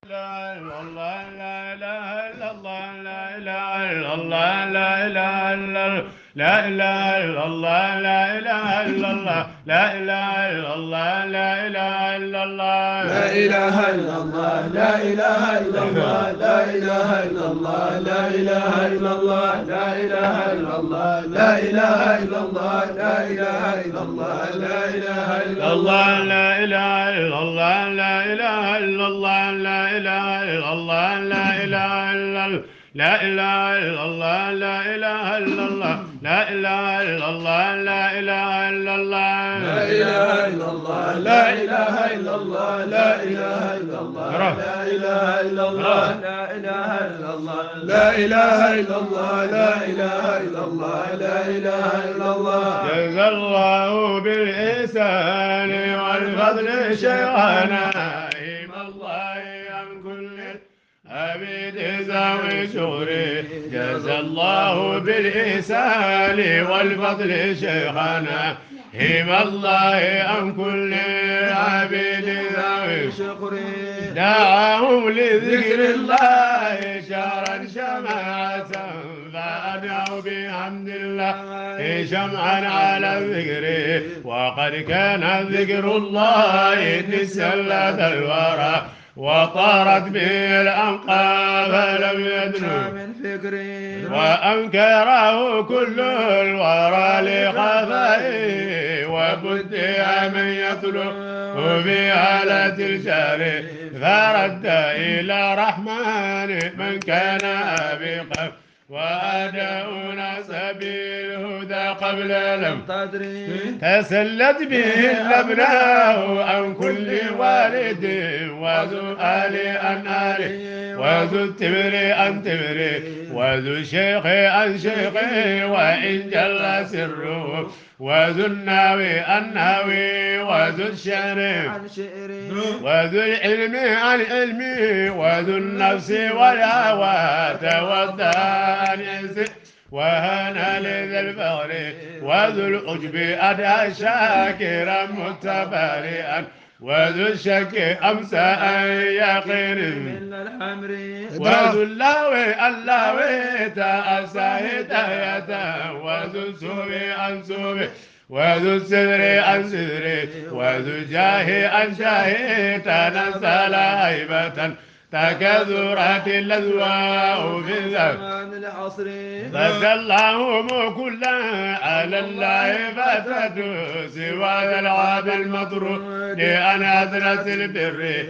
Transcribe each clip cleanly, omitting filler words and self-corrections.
لا الله لا اله الا الله لا اله الا الله لا اله الا الله لا اله الا الله لا اله الا الله لا اله الا الله لا اله الا الله لا إله إلا الله لا إله إلا الله لا إله إلا الله لا إله إلا الله لا إله إلا الله لا إله إلا الله لا إله إلا الله لا إله إلا الله الله لا اله الا الله لا اله الا الله لا اله الا الله لا اله الا الله لا اله الا الله لا اله الا الله لا اله الا الله لا اله الا الله لا إله إلا الله لا إله إلا الله لا إله إلا الله لا إله إلا الله لا إله إلا الله لا إله إلا الله لا إله إلا الله لا إله إلا الله جزا الله بالإحسان والفضل شيخنا إيم الله عن كل عبيد ذوي شغري جزا الله بالإحسان والفضل شيخنا إيم الله عن كل عبيد ذوي شكري دعاهم لذكر الله شهرا شمعة فأدعوا بحمد الله شمعا على الذكر وقد كان ذكر الله تسلت الورى وطارت به الأنقى فلم يدنو من فكري وأنكره كل الورى لخفائه وبدع من يطلب بآلة الشر فرد إلى رحمن من كان أبقى وأداؤنا سبيل الهدى قبل لم تدري تسلت به الأبناء عن كل والد وذو آل عن آل وذو التبر عن تبر وذو الشيخ عن شيخ وإن جل سره وذو الناوي عن ناوي وذو الشعر عن شعري وذو العلم عن علمي وذو النفس والهوى تودى عن عزه وهنا لذا الفغر وذو العجب أدى شاكرا متبارئا وذو الشك أمسى أن يقين من الحمر وذو اللاوي تأسى هداية وذو السوء عن سوء وذو السدر عن سدر وذو الجاه عن جاه تنزل هيبة تكاثرت الأذواء في الذات زمان العصر فدى الله كلا على الله فتدوا سوى العاب المطرود لأن أثرت البر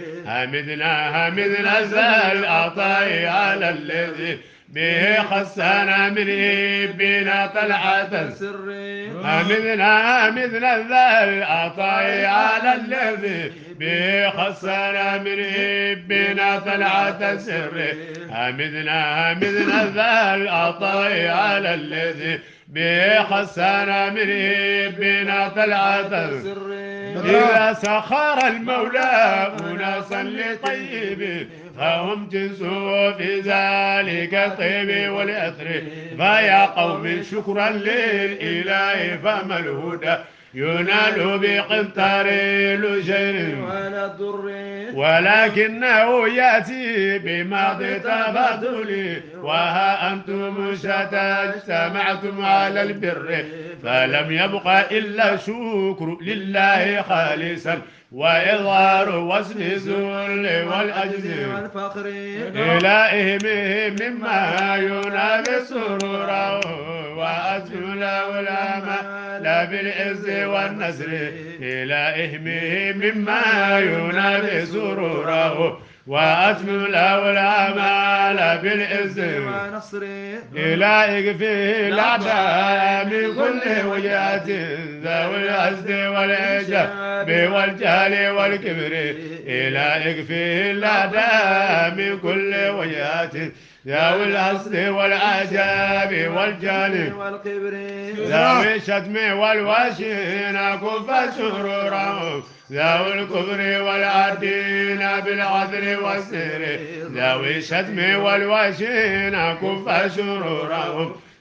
حمدنا ذا العطاء على الذي به خصنا من إبنا طلعة سري حمدنا ذا العطاء على الذي به خصنا من إبنا طلعة سر حمدنا ذا العطاء على الذي به خصنا من إبنا طلعة سري إذا سخر المولى أناسا لطيب فهم جنسوا في ذلك الطيب والأثر فيا قوم شكرا للإله فما الهدى ينال بقنطار لجير ولا الضر ولكنه يأتي بماضي تفاضل وها أنتم اجتمعتم على البر فلم يبق إلا شكر لله خالصا وإظهار وصف الذل والعجز والفقر إلههم مما ينافي سرورا وأجمل والأمل بالعز والنسر إلههم مما ينافي سرورا وأجمل والأمل بالعز ونصر إلهك فيه الأعداء من كل وجهة ذوي العز والعجاب والجهل والكبر إلهك فيه الأعداء من كل وجهة ذوي الحسد والعجاب والجهل والكبر ذوي الشتم والواشين كف شرورهم ذوي الكفر والعدين بالعذر والسر ذوي الشتم والواشين كف شرورهم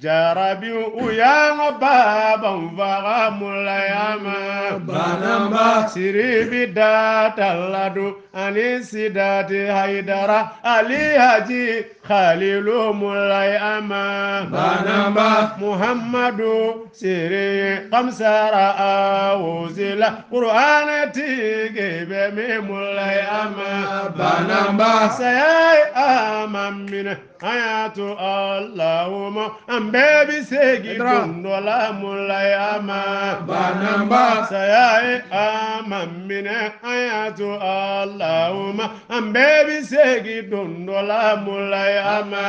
jarabi uyanga baba mvaga mulayama banamba siribi dataladu anisidati haidara ali haji khalilu mulayama banamba muhammadu siri kamsara awuzila qur'anati gebe mulayama banamba sayai amamina ayatu allahumma ambebi segi dondola mulayama banamba sayai amamina ayatu allahumma ambebi segi dondola mulayama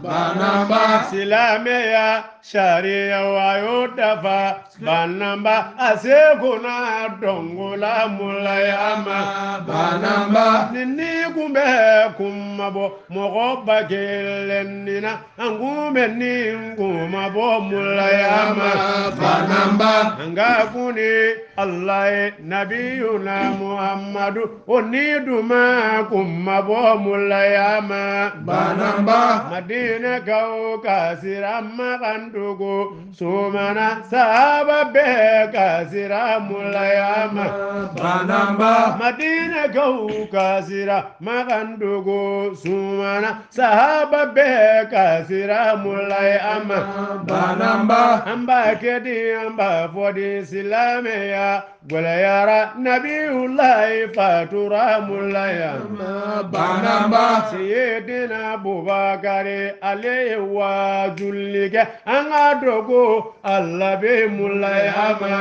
banamba silameya sharia wayodafa banamba asekuna dongola mulayama banamba nini kumbe kumabo mogoba gelennina angumbe ningumabo mulayama banamba anga kuni allah nabiyuna muhammadu oniduma kumabo mulayama banamba madina kau kasira makandugo sumana sahaba be kasira mulayama banamba madina kau kasira makandugo sumana sahaba be kasira mulayama banamba amba kedi amba fodi silameya gwalayara nabiyullahi fatura mulayama banamba sayyidina abubakari alayhi wa julike anga dogo allah be mulayama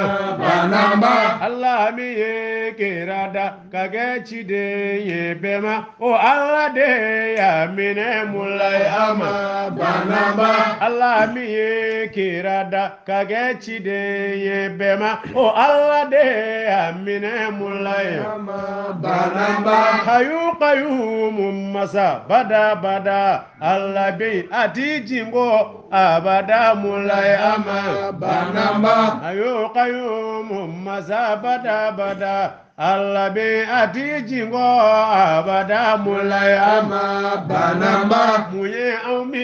banamba allah mi ye kirada kage chide ye bema o allah de ya mine mulayama banamba allah mi ye kirada kage chide ye bema o allah de ya mine mulayama banamba hayu qayyum masa bada bada allah be atijingo abada mulayama banamba hayu qayyum masa bada bada Allah be atijingo abada mulayama banamba muye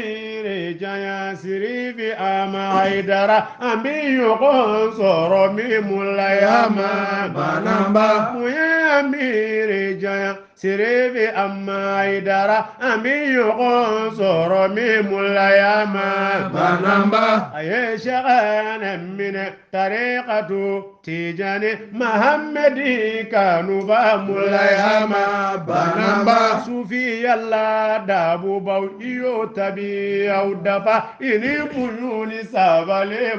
amire jaya sirifi ama haidara ambi yoko soro mi mulayama banamba muye amire jaya sirifi ama haidara ambi yoko soro mi mulayama banamba aye shagana mine tariqatu tijani muhammadi kanu ba mulayama banamba sufi yalla dabu bau iyo tabi au dafa ini buyuni sabale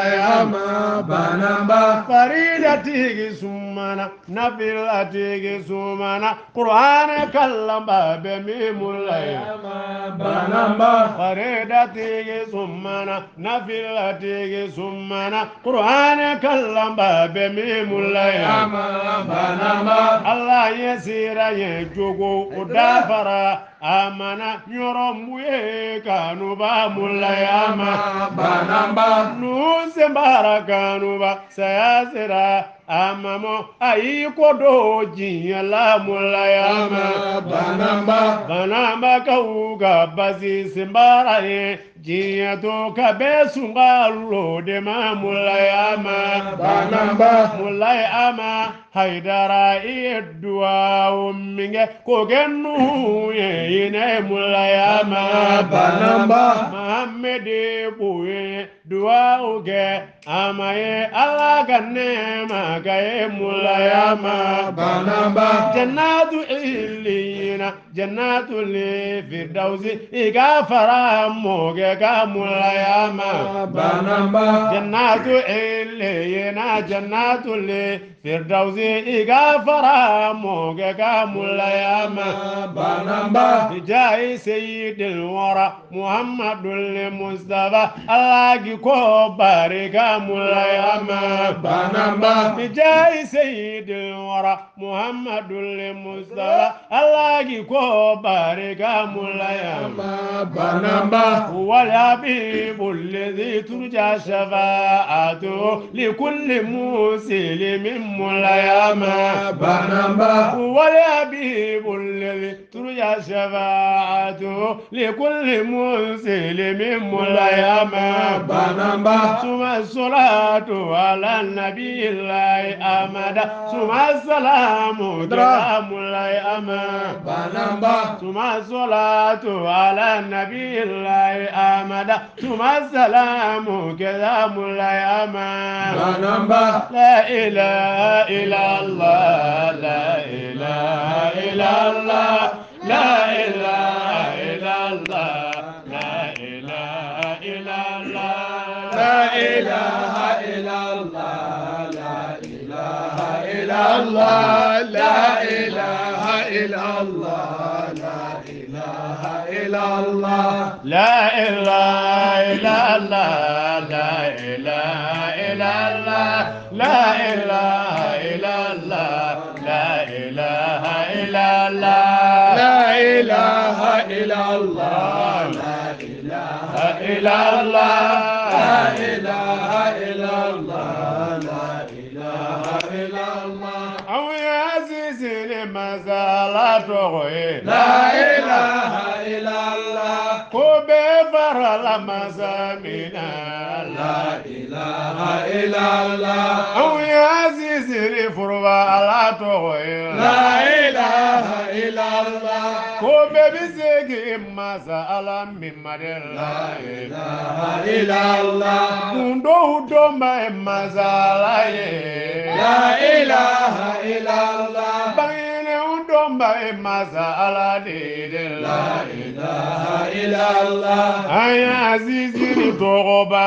mulayama banamba farida tigi sumana nafila tigi sumana qur'an kallamba be mi mulayama banamba farida tigi sumana nafila tigi sumana qur'an kallamba be mi mulayama banamba Allah yesira ye jogo udafara amana nyorombuye kanuba mulayama banamba nuze mbarakanуба sayasira amamo ayikodo jinyala mulayama banamba kauga bazi simbaraye jiyato kabesungalo de mulayama mulayama haidara idwa umminge kogenu yine mulayama Muhammadi buye dua uge amaye alagane magaye mulayama jannatu illiyina jannatu li firdausi igafara moge ga mulayama jannatu illiyina jannatu li firdausi igafara moge ga mulayama bijai sayyidil wara muhammadul mustafa alagi ko barika mulayama banamba bijai sayyidil wara muhammadul mustafa Allah ko barika mulayama banamba wala bibul ladhi turja shafa'atu likulli muslimin mulayama banamba wala bibul ladhi turja shafa'atu likulli muslimin mulayama banamba suma salatu ala nabiyillahi amada suma salamu mulayama banamba suma salatu ala nabiyillahi amada suma salamu mulayama banamba la ilaha illallah la ilaha illallah la ilaha illallah la ilaha illallah la ilaha illallah la ilaha illallah la ilaha illallah la ilaha illallah la ilaha illallah la ilaha illallah la ilaha illallah la ilaha illallah la ilaha illallah la ilaha illallah la ilaha illallah la ilaha illallah aw yazizil mazalatu la ilaha illallah ko be farala mazamina la ilaha illallah aw yazizil furbalatu la ilaha illallah ko be bisegi mazala mimadel la ilaha illallah kundo udoma mazala la ilaha illallah bangene udoma mazala de la ilaha illallah aya azizil togoba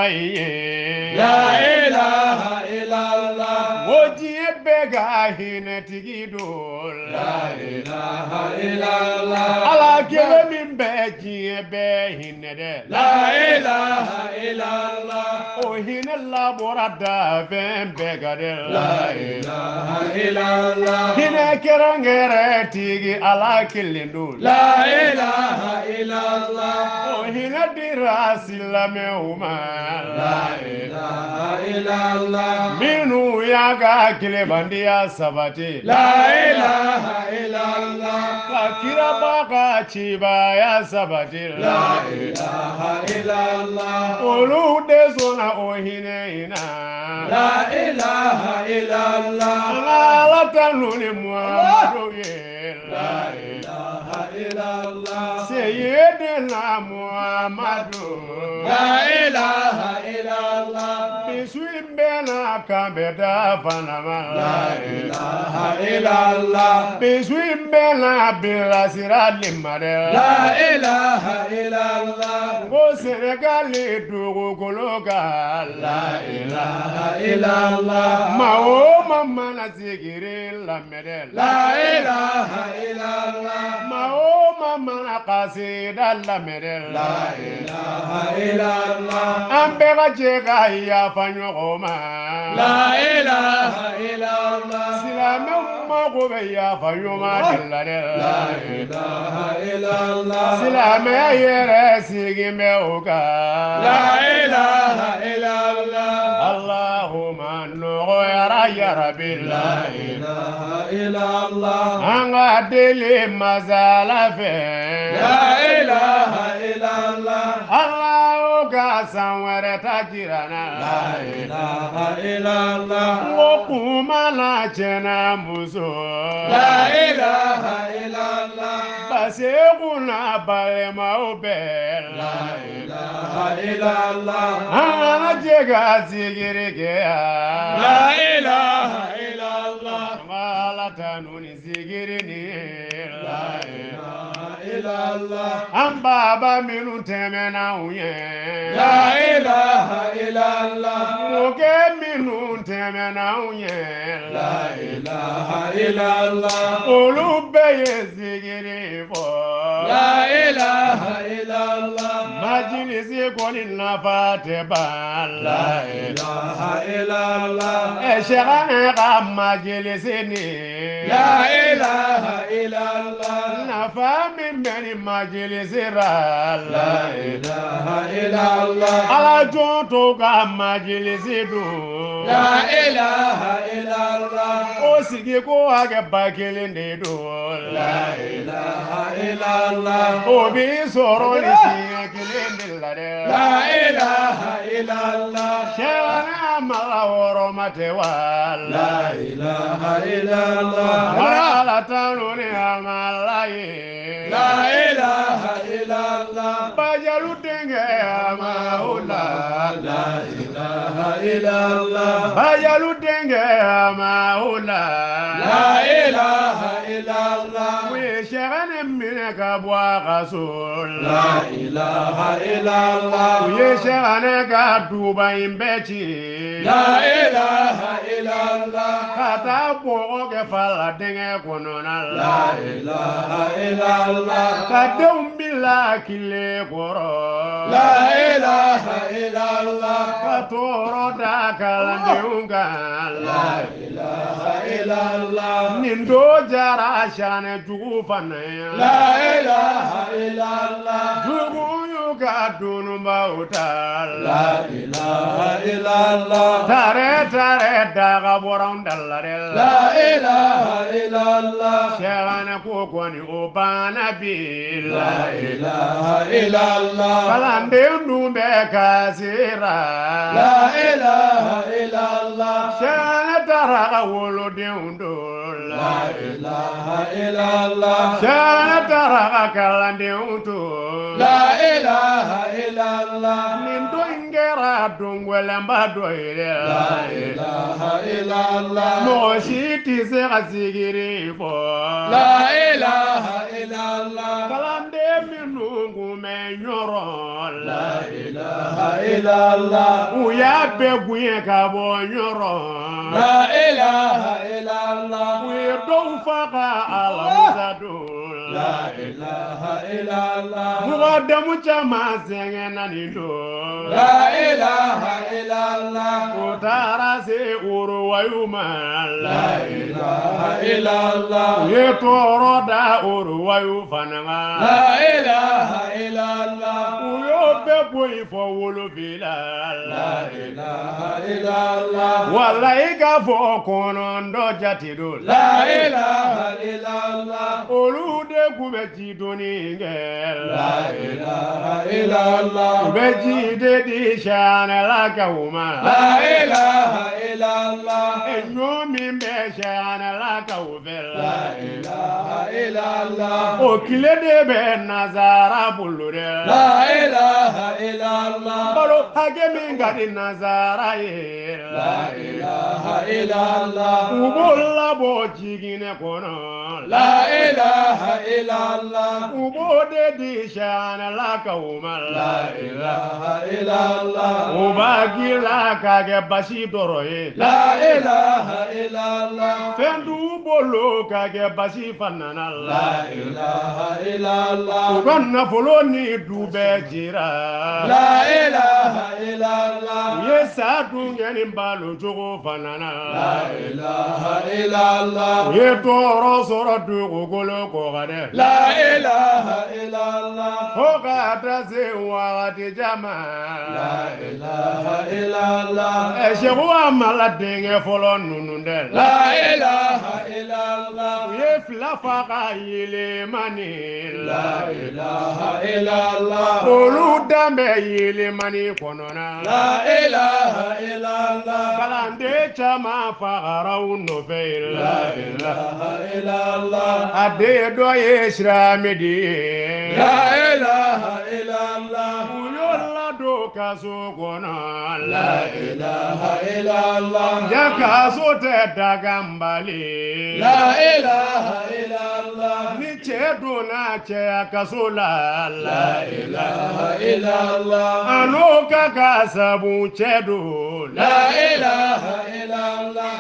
la ilaha illallah woji bega hinetigi do la ilaha illallah ala kele min bɛ diɲɛ bɛɛ hinɛ dɛ la ilaha illallah o hinɛ labɔra dafɛn bɛɛ ka dɛ la ilaha illallah hinɛ kɛrɛnkɛrɛ tigi ala kelen do la ilaha illallah o hinɛ dira silamɛw ma la ilaha illallah minnu y'a ka tilebandiya sabati la ilaha illallah ka kiraba ka cibaya sabati la ilaha illallah olu de sɔnna o hinɛ in na la ilaha illallah ala tanu ni muhammadu ye la ilaha illallah sayyidina muhammadu la ilaha illallah bisu in bɛ na kan bɛ da fanama la ilaha illallah bisu in bɛ na bilasira lima dɛ la ilaha illallah ko sɛnɛgali dugukolo kan la ilaha illallah ma o ma mana sigiri lamɛn dɛ la ilaha illallah ma o ma mana kasida lamɛn dɛ la ilaha illallah an bɛɛ ka jɛ ka yafa ɲɔgɔn ma la ilaha illallah silamɛw mago bɛ yafa ɲɔgɔn de la dɛ la ilaha illallah silamɛya yɛrɛ sigin bɛ o kan la ilaha illallah Allahumma nɔgɔyara yarabi la ilaha illallah an ka deli masala fɛ la ilaha illallah Allahu ka san wɛrɛ ta jira na la ilaha illallah ko kuma na cɛ na muso la ilaha illallah base kunna balimaw bɛɛ la la ilaha illallah an kana jɛ ka sigiri kɛ yan la ilaha illallah an ka Ala tanu ni sigiri ni la ilaha illallah an baba minnu tɛmɛna u ɲɛ la ilaha illallah mɔkɛ minnu tɛmɛna u ɲɛ la ilaha illallah olu bɛɛ ye sigiri fɔ la ilaha illallah ma majlisi kɔni nafa tɛ ban la ilaha illallah sɛgɛnɛ ka majlisi ni la ilaha illallah nafa min bɛ ni majlisi ra la ilaha illallah ala jɔn to ka majlisi dun la ilaha illallah o sigi ko hakɛ ba kelen de don la ilaha illallah o bi sɔrɔ ni siɲɛ kelen de la dɛ la ilaha illallah sɛgɛnɛ mara wɔɔrɔ ma tɛ wa la la ilaha illallah ala tanu ni a ma la ye la ilaha illallah bajalu denkɛ a ma o la la ilaha illallah bajalu denkɛ a ma o la la ilaha illallah u ye sɛgɛnɛ minɛ ka bɔ a ka so la ilaha illallah u ye sɛgɛnɛ ka duba in bɛɛ ci la ilaha illallah ka taa bɔgɔ kɛ fala denkɛ kɔnɔna la la ilaha illallah ka denw bila kile kɔrɔ la ilaha illallah ka tɔɔrɔ da kalandenw kan la ilaha illallah nin do jara sɛgɛnɛ jugu fana ye la ilaha illallah jugu y'u ka dununbaw ta la ilaha illallah tare tare daga bɔra n dala de la ilaha illallah sɛgɛnɛ ko kɔni o banna bi la ilaha illallah kalanden dun bɛ ka sera la ilaha illallah sɛgɛnɛ taara ka wolodenw don la ilaha illallah sɛgɛnɛ taara ka kalandenw to la ilaha illallah nin don in kɛra don gɛlɛnba dɔ ye dɛ la ilaha illallah mɔgɔ si tɛ se ka sigiri fɔ la ilaha illallah kalanden minnu kun bɛ ɲɔrɔ la la ilaha illallah u y'a bɛɛ bonya ka bɔ ɲɔrɔ la ilaha illallah u ye dɔw fa ka alamusa don la ilaha illallah mɔgɔ damu caman sɛgɛnna nin don la ilaha illallah u taara se Uruwayu ma la ilaha illallah u ye tɔɔrɔ da Uruwayu fana ma la ilaha illallah u y'o bɛɛ boyi fɔ wolofila la ilaha illallah wala i ka fɔ kɔnɔntɔn jate don la ilaha illallah olu de kun bɛ ji donni kɛ la ilaha illallah u bɛ ji de di sɛnɛlakaw ma la ilaha illallah ɲɔ min bɛ sɛnɛlakaw fɛ la ilaha illallah o tile de bɛ nazara bolo dɛ la ilaha illallah balo hakɛ min ka di nazara ye la ilaha illallah u b'o labɔ jiginɛ kɔnɔ la ilaha illallah u b'o de di sɛnɛlakaw ma la ilaha illallah u b'a gila k'a kɛ basi dɔrɔn ye la ilaha illallah fɛn t'u bolo k'a kɛ basi fana na la ilaha illallah u ka nafolo ni du bɛɛ jira la ilaha illallah u ye sa dun kɛ ni balo cogo fana na la ilaha illallah u ye tɔɔrɔ sɔrɔ dugukolo kɔkan dɛ la ilaha illallah fo ka taa se wagati caman la ilaha illallah Sɛku Amala denkɛ fɔlɔ ninnu dɛ la ilaha illallah u ye fila fa ka yelemani la ilaha illallah olu danbɛ yelemani kɔnɔna la ilaha illallah kalanden caman fagara u nɔfɛ la ilaha illallah a den dɔ ye Siramedi ye la ilaha illallah u y'o ladon kaso kɔnɔ la ilaha illallah ja kaso tɛ daganbali la ilaha illallah ni cɛ donna cɛya kaso la la ilaha illallah a n'o ka sabu cɛ don la ilaha illallah ni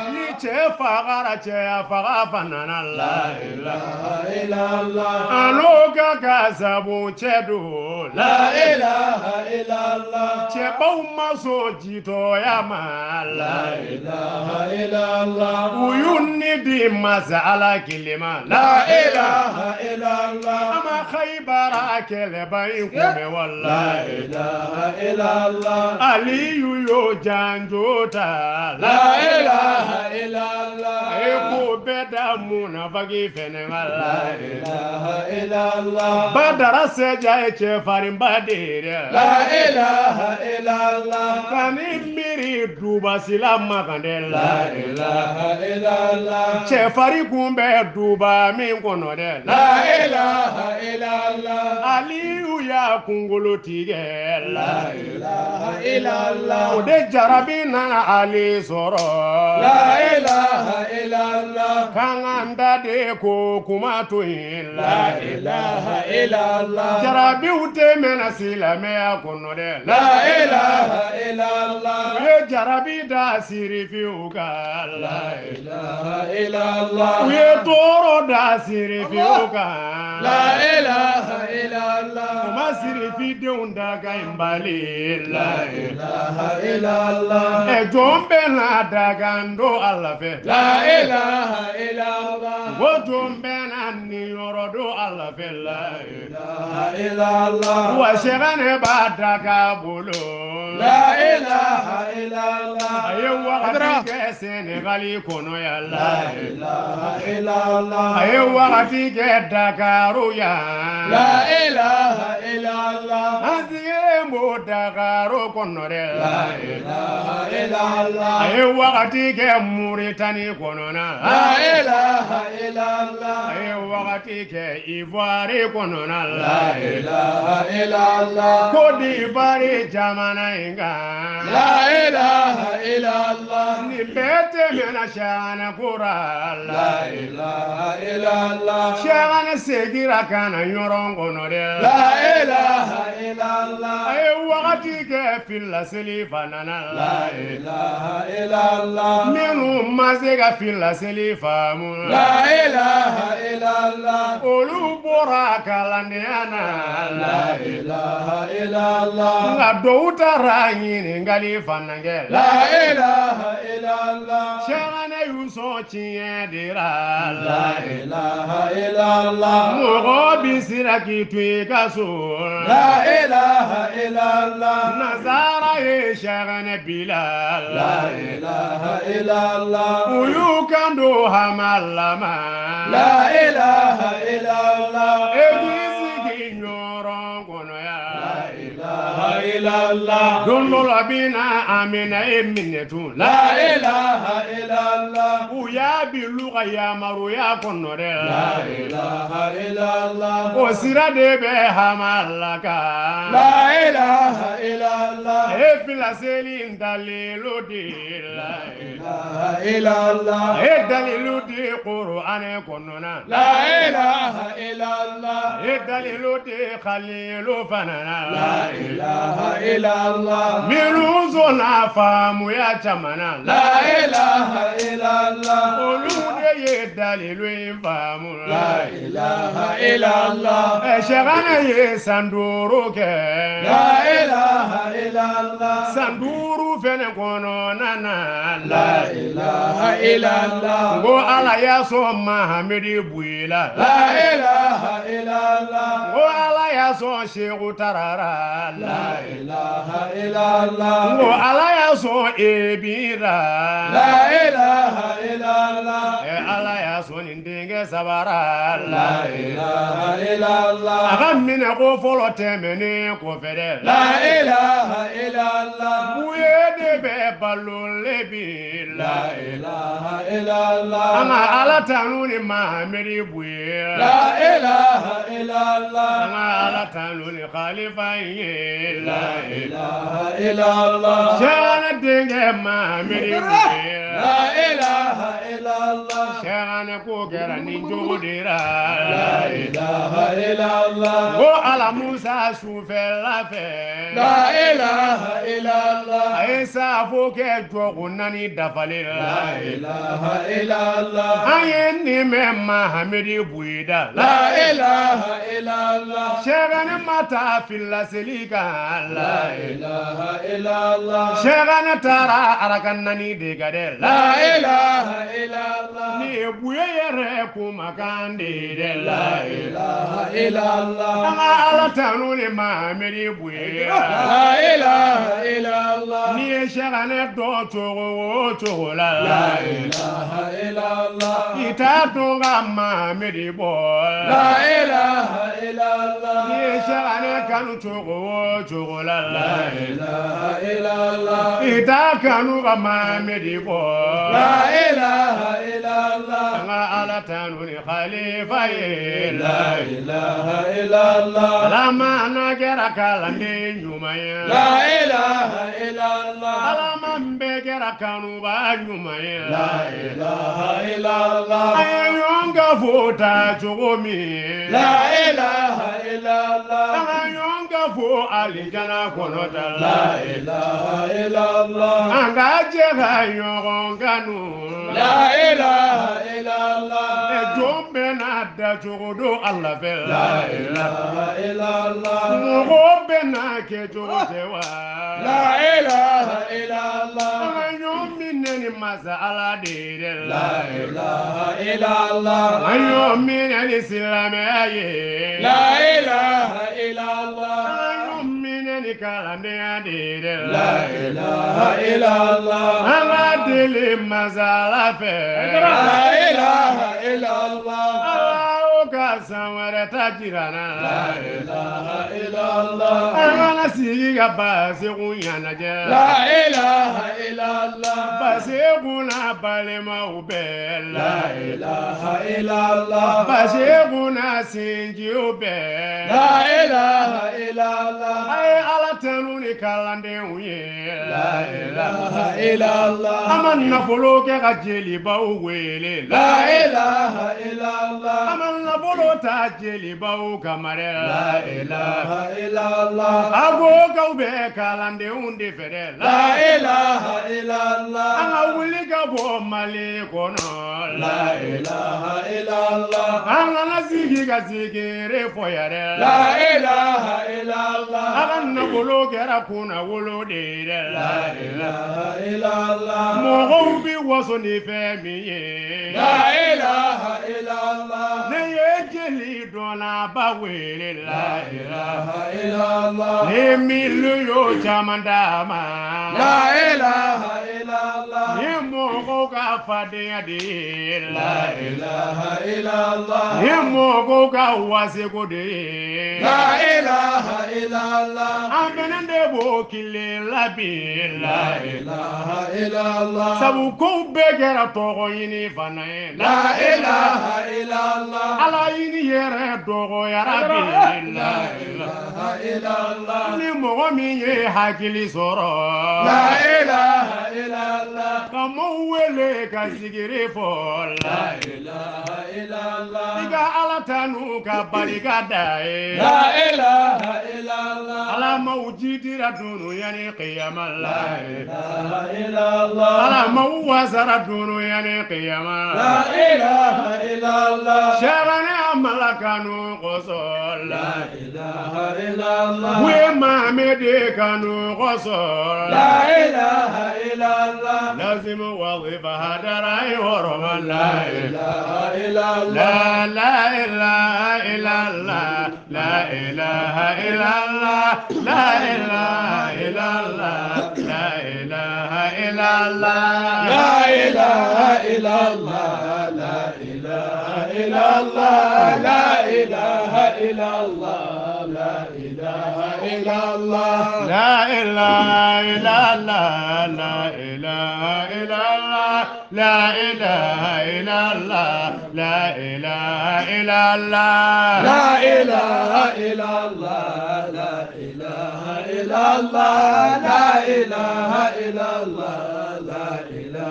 cɛ fagara cɛya faga fanana la ilaha illallah an'o ka ka sabu cɛ don la ilaha illallah cɛbaw ma sɔn jitɔya ma la ilaha illallah u y'u ni di masa ala kelen ma la ilaha illallah ama Khaybara kɛlɛba in kunbɛ wala la ilaha illallah Aliyu y'o janjo ta la ilaha illallah a ye ko bɛɛ da munafaki fɛnɛ ma la ilaha illallah Badara sɛja ye cɛfarinba de ye dɛ la ilaha illallah kani miiri dubasila makan dɛ la ilaha illallah cɛfarin kun bɛ duba min kɔnɔ dɛ la ilaha illallah Aliyu y'a kunkolo tigɛ la ilaha illallah o de jarabi nana Ali sɔrɔ la ilaha illallah kan ka n da de ko kuma to yen la ilaha illallah jarabiw tɛ mɛnna silamɛya kɔnɔ dɛ la ilaha illallah u ye jarabi da sirifiw kan la ilaha illallah u ye tɔɔrɔ da sirifiw kan la ilaha illallah u ma sirifidenw da ka ɲi bali la ilaha illallah jɔn bɛ na da kan don Ala fɛ la ilaha illallah ko jɔn bɛ na nin yɔrɔ don Ala fɛ la ilaha illallah wa sɛgɛnɛ b'a da ka bolo la ilaha illallah a ye wagati kɛ Sɛnɛgali kɔnɔ yan la ilaha illallah a ye wagati kɛ Dakaru yan la ilaha illallah an sigilen b'o Dakaru kɔnɔ dɛ la ilaha illallah a ye wagati kɛ Muritani kɔnɔ na la ilaha illallah a ye wagati kɛ Ivoire kɔnɔ na la la ilaha illallah Côte d'Ivoire jamana in kan la ilaha illallah nin bɛɛ tɛmɛna Siana Kura la la ilaha illallah Siana segira ka na ɲɔrɔn kɔnɔ dɛ la ilaha illallah a ye wagati kɛ filaseli fana na la la ilaha illallah minnu ma se ka filaseli faamu la ilaha illallah olu bɔra kalandenya na la ilaha illallah nka dɔw taara ɲininkali fana kɛ la ilaha illallah Siana y'u sɔn tiɲɛ de la la ilaha illallah mɔgɔ bi sira k'i to i ka so la ilaha illallah Nazara ye Siana bila la ilaha illallah u y'u kan don hamalama la ilaha illallah Église k'i ɲɔrɔn kɔnɔ la yan ilaha illallah don dɔ la bi na Amina ye minɛ tun la ilaha illallah u y'a bilu ka yamaruya kɔnɔ dɛ la ilaha illallah o sira de bɛ hamala kan la ilaha illallah a ye filaseli dalilu di la ilaha illallah a ye dalilu di Kur'ani kɔnɔ na la ilaha illallah a ye dalilu di Khalilu fana na la ilaha illallah minnu sɔnna faamuya caman na la ilaha illallah olu de ye dalilu in faamu la ilaha illallah Siana ye san 5 kɛ la ilaha illallah san 5 fɛnɛ kɔnɔna na la ilaha illallah ko Ala y'a sɔn Mahamedi Buyela la ilaha illallah ko Ala y'a sɔn Seku Tarara la ilaha illallah ko Ala y'a sɔn Ebira la ilaha illallah Ala y'a sɔn nin denkɛ sabara la ilaha illallah a ka minɛ ko fɔlɔ tɛmɛnen kɔfɛ dɛ la ilaha illallah Buye de bɛ balolen bi la ilaha illallah an ka Ala tanu ni Mahamedi Buye la ilaha illallah an ka Ala tanu ni Khalifa in ye la ilaha illallah Siana denkɛ Mahamedi Buye لا إله إلا الله شغن كوكرا نجوديرا لا إله إلا الله وعلى موسى شوف اللافي لا إله إلا الله عيسى فوق جوغناني دفالي لا إله إلا الله أيني مما حمدي بويدا لا إله إلا الله شغن متى في اللاسليكا لا إله إلا الله شغن ترى أركنني ديغادي لا إله إلا الله ni buye yere kuma kandi de لا إله إلا الله anga ala tanu ni ma meri buye لا إله إلا الله ni shagane do chogo la لا إله إلا الله ita tunga ma meri bo لا إله إلا الله ni shagane kanu chogo la لا إله إلا الله ita kanu ga ma meri bo لا إله إلا الله anga ala tanu ni khalifa لا إله إلا الله lama na gera kala ni nyuma ya لا إله إلا الله alama mbe gera kanu ba nyuma ya لا إله إلا الله ayonga vota chogomi لا إله إلا الله ayonga vo alijana konota لا إله إلا الله anga jega yonganu لا إله إلا الله jombe na da chogodo alla fel لا إله إلا الله mogombe na ke chogotewa لا إله إلا الله ayomi neni masala de لا إله إلا الله ayomi neni silame aye لا إله إلا الله ayomi neni kalande ade لا إله إلا الله anga dele masala fe لا إله إلا الله Allahu kasamara tajirana لا إله إلا الله anga nasigi ga base kunyana je لا إله إلا الله base kuna balema ubela لا إله إلا الله base kuna sinji ubela لا إله إلا الله ay ala tanuni kalande uye لا إله إلا الله aman nafolo ke ka jeli ba uwele لا إله إلا الله aman nafolo ta jeli ba u kamare لا إله إلا الله ago ka ube kalande undi fere لا إله إلا الله anga wuli ka bo mali kono لا إله إلا الله anga nasigi ka sigire foyare لا إله إلا الله anga nafolo kera kuna wolo de لا إله إلا الله mogo bi waso ni fe mi ye لا إله إلا الله ne ye jeli dona ba wele la لا إله إلا الله ne mi lu yo chamandama لا إله إلا الله ne mogo ka fade ade la لا إله إلا الله ne mogo ka wase ko de لا إله إلا الله ambenende bo kile la bi la لا إله إلا الله sabu ko be gera togo yini fana لا إله إلا الله ala yini yere dogo ya rabbi لا إله إلا الله ni mogo min ye hakili soro لا إله إلا الله kamo wele ka sigiri fo la لا إله إلا الله iga ala tanu ka barika dae لا إله إلا الله ala mawjidira dunu yani qiyama la لا إله إلا الله ala mawazara dunu yani qiyama لا إله إلا الله sharana amalakanu qosol لا إله إلا الله we mamede kanu qosol لا إله إلا الله لازم وظيفة هدراي ورمان لا إله إلا الله لا إله إلا الله لا إله إلا الله لا إله إلا الله لا إله إلا الله لا إله إلا الله لا إله إلا الله لا إله إلا الله لا إله إلا الله لا إله إلا الله لا إله إلا الله لا إله إلا الله لا إله إلا الله لا إله إلا الله لا إله إلا الله لا إله إلا الله لا إله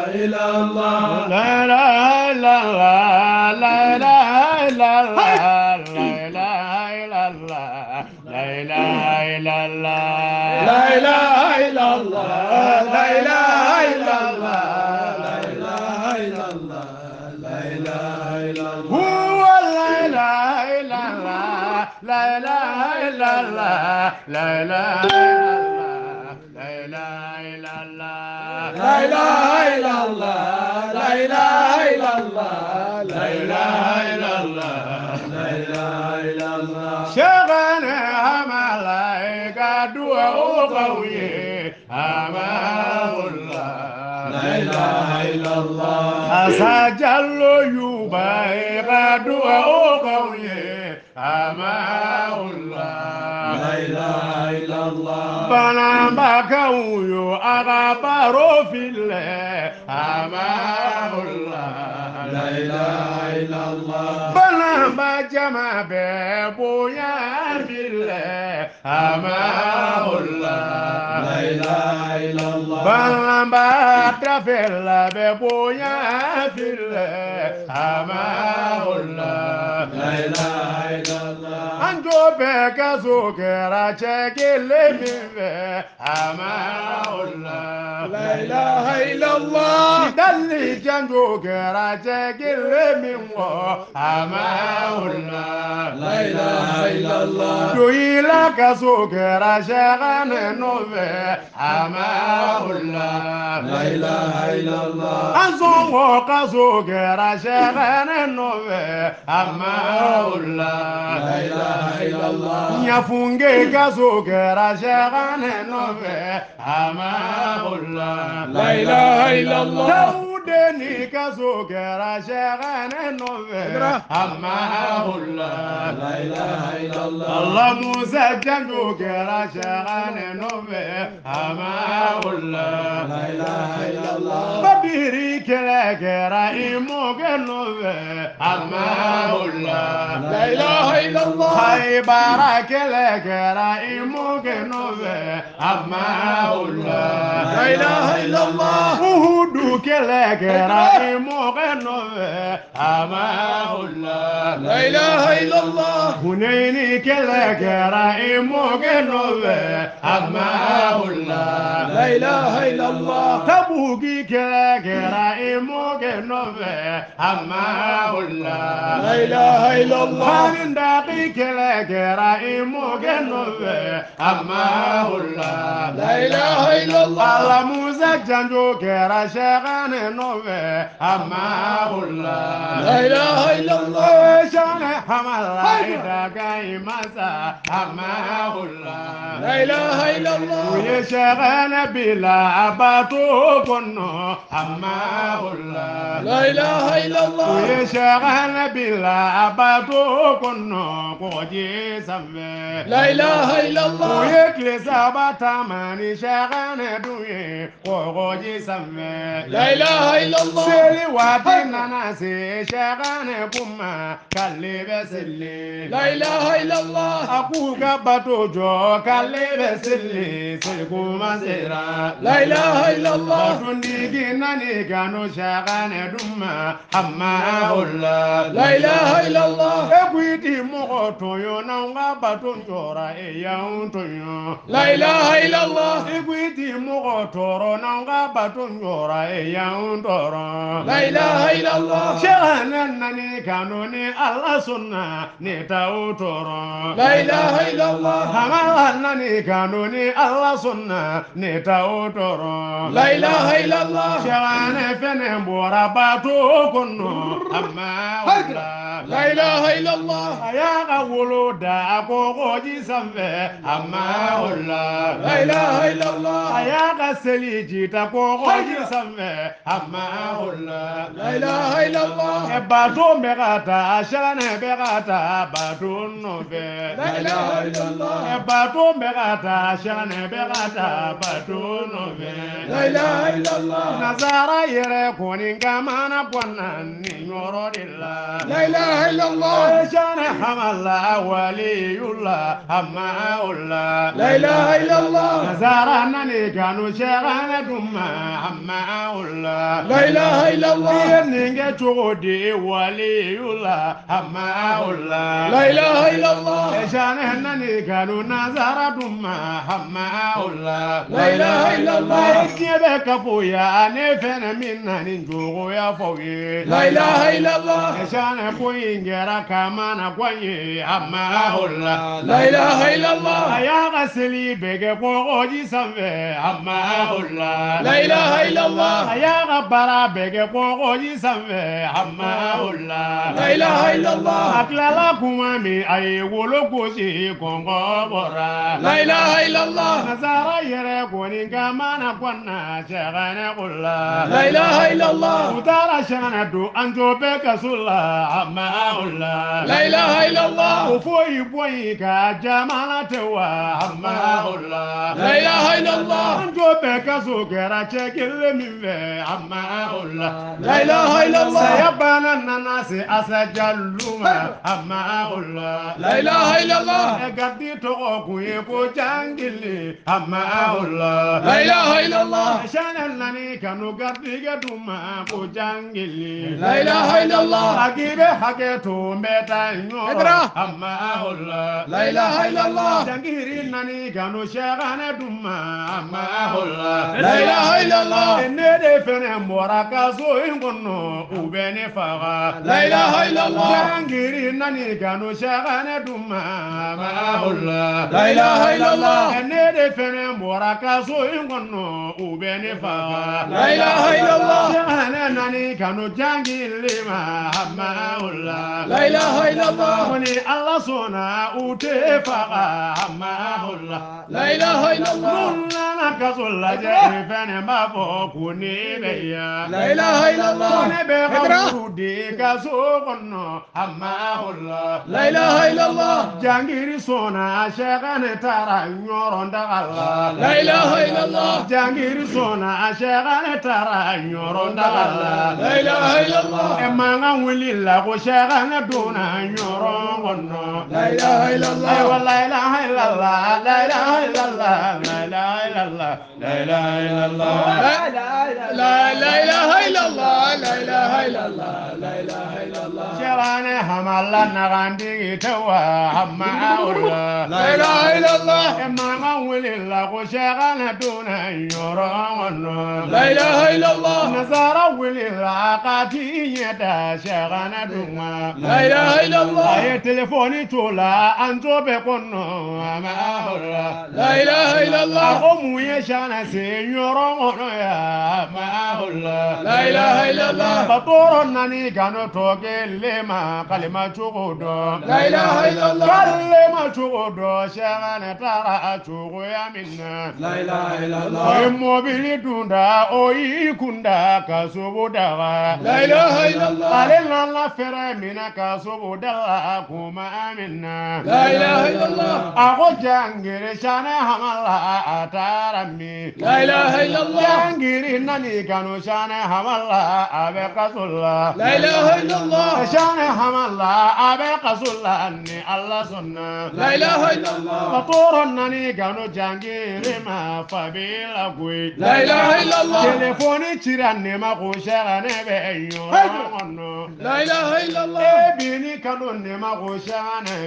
إلا الله لا إله إلا الله لا إله إلا الله لا إله إلا الله لا إله إلا الله لا إله إلا الله لا إله إلا الله لا إله إلا الله لا إله إلا الله هو لا إله إلا الله لا إله إلا الله لا إله إلا الله لا إله إلا الله لا إله إلا الله لا إله إلا الله لا إله إلا لا إله إلا الله الله لا إله إلا الله شغنا ملايكة دعاء قوي أمام الله لا إله إلا الله أسجل يبايع دعاء قوي أمام الله لا إله إلا الله بنا بكوي أغبر في الله أمام الله لا إله إلا الله بنا بجمع ببويا في الله أمام الله لا إله إلا الله بنا بتفل ببويا في الله أمام الله لا إله إلا الله أنجو بك سكرا شكل من أمام الله لا إله إلا الله دلي جنجو كرا شكل من أمام الله لا إله إلا الله دوي لك سكرا شغن نوفي أمام الله لا إله إلا الله أنصوك سكرا شغن نوفي أمام الله لا إله إلا الله نيفونجي كسكرا شغن نوفي أمام الله لا إله إلا الله دودني كسكرا شغن نوفي أمام الله لا إله إلا الله الله موسى جنجو كرا شغن نوفي أمام الله لا إله إلا الله بديري كلا كرا إموك نوفي أمام الله لا إله إلا الله خيبر كلا كرا إموك نوفي أمام الله لا إله إلا الله وهود كلا كرا إموك نوفي أمام الله لا إله إلا الله هنيني كلا كرا إموك نوفي أمام الله لا إله إلا الله تبوكي كلا كرا إموك نوفي أمام الله لا إله إلا الله خالد داقي كلا كرا إموك نوفي أمام الله لا إله إلا الله الله موسى جنجو كرا شغن نوفي أمام الله لا إله إلا الله شان حمل إذا كاي مسا أمام الله لا إله إلا الله ويشغل بلا أباتو كنو أمام الله لا إله إلا الله ويشغل بلا أباتو كنو قوجي سمي لا إله إلا الله ويكلي سبتا ماني شغل دوي قوجي سمي لا إله إلا الله سيري واتنا ناسي شغل كما كالي بسلي لا إله إلا الله أقوك باتوجو كالي بسلي سيكوما سيرا لا إله إلا الله باتوندي جناني كانوا شغل دوما أما الله لا إله إلا الله ekwiti mogoto yo na nga baton jora e yaunto yo لا إله إلا الله ekwiti mogoto ro na nga baton jora e yaunto ro لا إله إلا الله shehana nani kanoni alla sunna ni tautoro لا إله إلا الله hamala nani kanoni alla sunna ni tautoro لا إله إلا الله shehana fene mbora bato kono amma wala لا إله إلا الله ayaga woloda agogoji sanfɛ amma wala لا إله إلا الله ayaga seliji ta gogoji sanfɛ amma wala لا إله إلا الله bato bɛ ka taa sɛgɛnɛ bɛ ka taa bato nɔfɛ لا إله إلا الله bato bɛ ka taa sɛgɛnɛ bɛ ka taa bato nɔfɛ لا إله إلا الله nasara yɛrɛ kɔni kamana bɔnna ni yɔrɔ de la لا إله إله إلا الله شان حمل ولي الله أما الله لا إله إلا الله نزارنا كانوا شغانا دما أما الله لا إله إلا الله نيجي تودي ولي الله أما الله لا إله إلا الله شان كانوا نزار دما أما الله لا إله إلا الله كيف كفويا نفن منا نجوغو يا فوي لا إله إلا الله شان كوين جرا كمان كوين أما الله لا إله إلا الله يا غسلي بيجي فوقي سمي أما الله لا إله إلا الله يا غبرا بيجي فوقي سمي أما الله لا إله إلا الله أكلا لكم مي أي ولوكوسي كونغو برا لا إله إلا الله نزارا يركوني كمان كنا شغنا قلا لا إله إلا الله وترى شغنتو أنتو بك سلا أما الله لا إله إلا الله وفوي بويك جمالة أما الله لا إله إلا الله أنتو بك سكرة شكل من أما الله لا إله إلا الله سيبانا الناس أسجلوا أما الله لا إله إلا الله قدي توقو يكو جانجلي أما الله لا إله إلا الله شان الناني كانوا قدي قدوما كو جانجلي لا إله إلا الله أجيب حكيتو ميتا نور أما الله لا إله إلا الله جانجيري الناني كانوا شاغانا دوما أما الله لا إله إلا الله إني فين موراكا زوين كنو وبيني فاغا لا إله إلا الله جانجيري الناني كانوا شاغانا دوما أما الله لا إله إلا الله إني فين موراكا زوين كنو وبيني فاغا لا إله إلا الله شاغانا ناني كانوا جانجيري ما أما الله لا إله إلا الله وني الله سونا وتي فاغا أما الله لا إله إلا الله نونا كسولا جاي فين ما فوقني بيا لا إله إلا الله بغودي كسوقنا أما الله لا إله إلا الله جانجيري سونا شيخان ترى نورون دغلا لا إله إلا الله جانجيري سونا شيخان ترى نورون دغلا لا إله إلا الله إما نولي لا شيخان دون نورون لا إله إلا الله أيوة لا إله إلا الله لا إله إلا الله لا إله إلا الله لا إله إلا الله لا إله إلا الله لا إله إلا الله لا إله إلا الله شراني حمالا نغاندي توا حما الله لا إله إلا الله إما نولي لا شيخان دون نورون لا إله إلا الله نزار ولي لاقاتي يدا شيخان دون لا إله إلا الله أي تليفوني تولا أنتو بكونو أما الله لا إله إلا الله أقوم يشان سينيورون يا أما الله لا إله إلا الله فطورنني كانوا توكل لما كلمة تقودو لا إله إلا الله كلمة تقودو شيخان ترى تقو يا منا لا إله إلا الله ويموبيلي دوندا أوي كوندا كسبو دغا لا إله إلا الله علينا الله فرمنا كسبو دغا كما منا لا إله إلا الله أقول جانجير شانا هملا أتارمي لا إله إلا الله جانجير ناني كانوا شانا هملا أبقى الله لا إله إلا الله شانا هملا أبقى الله أني الله سنة لا إله إلا الله فطورنني كانوا جانجير ما فبيلا قوي لا إله إلا الله تليفوني تيراني ما خوشاني بيو لا إله إلا الله بيني كانوا نما خوشاني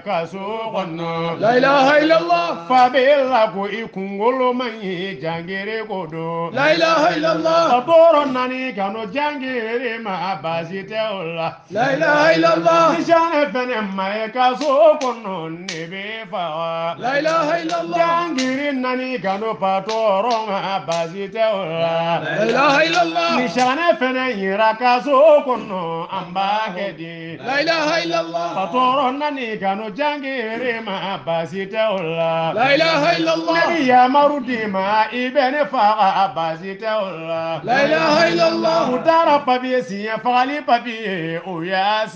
بكاسوقنا لا إله إلا الله فبيلا قوي كونغولو ماني جانجير كودو لا إله إلا الله فطورنني كانوا جانجير ما باسيتي الله لا إله إلا الله نشان فنم ما كاسوقنا نبي فوا لا إله إلا الله جانجير ناني كانوا فطورو ما باسيتي الله لا إله إلا الله نشان فنم يراكاسوقنا أمباكدي لا إله إلا الله فطورنني كانوا جانجير ما باسيتي الله لا إله إلا الله نبي يا مرودي ما ابن فاغا باسيتي الله لا إله إلا الله مدار بابي سي فالي بابي او يا سي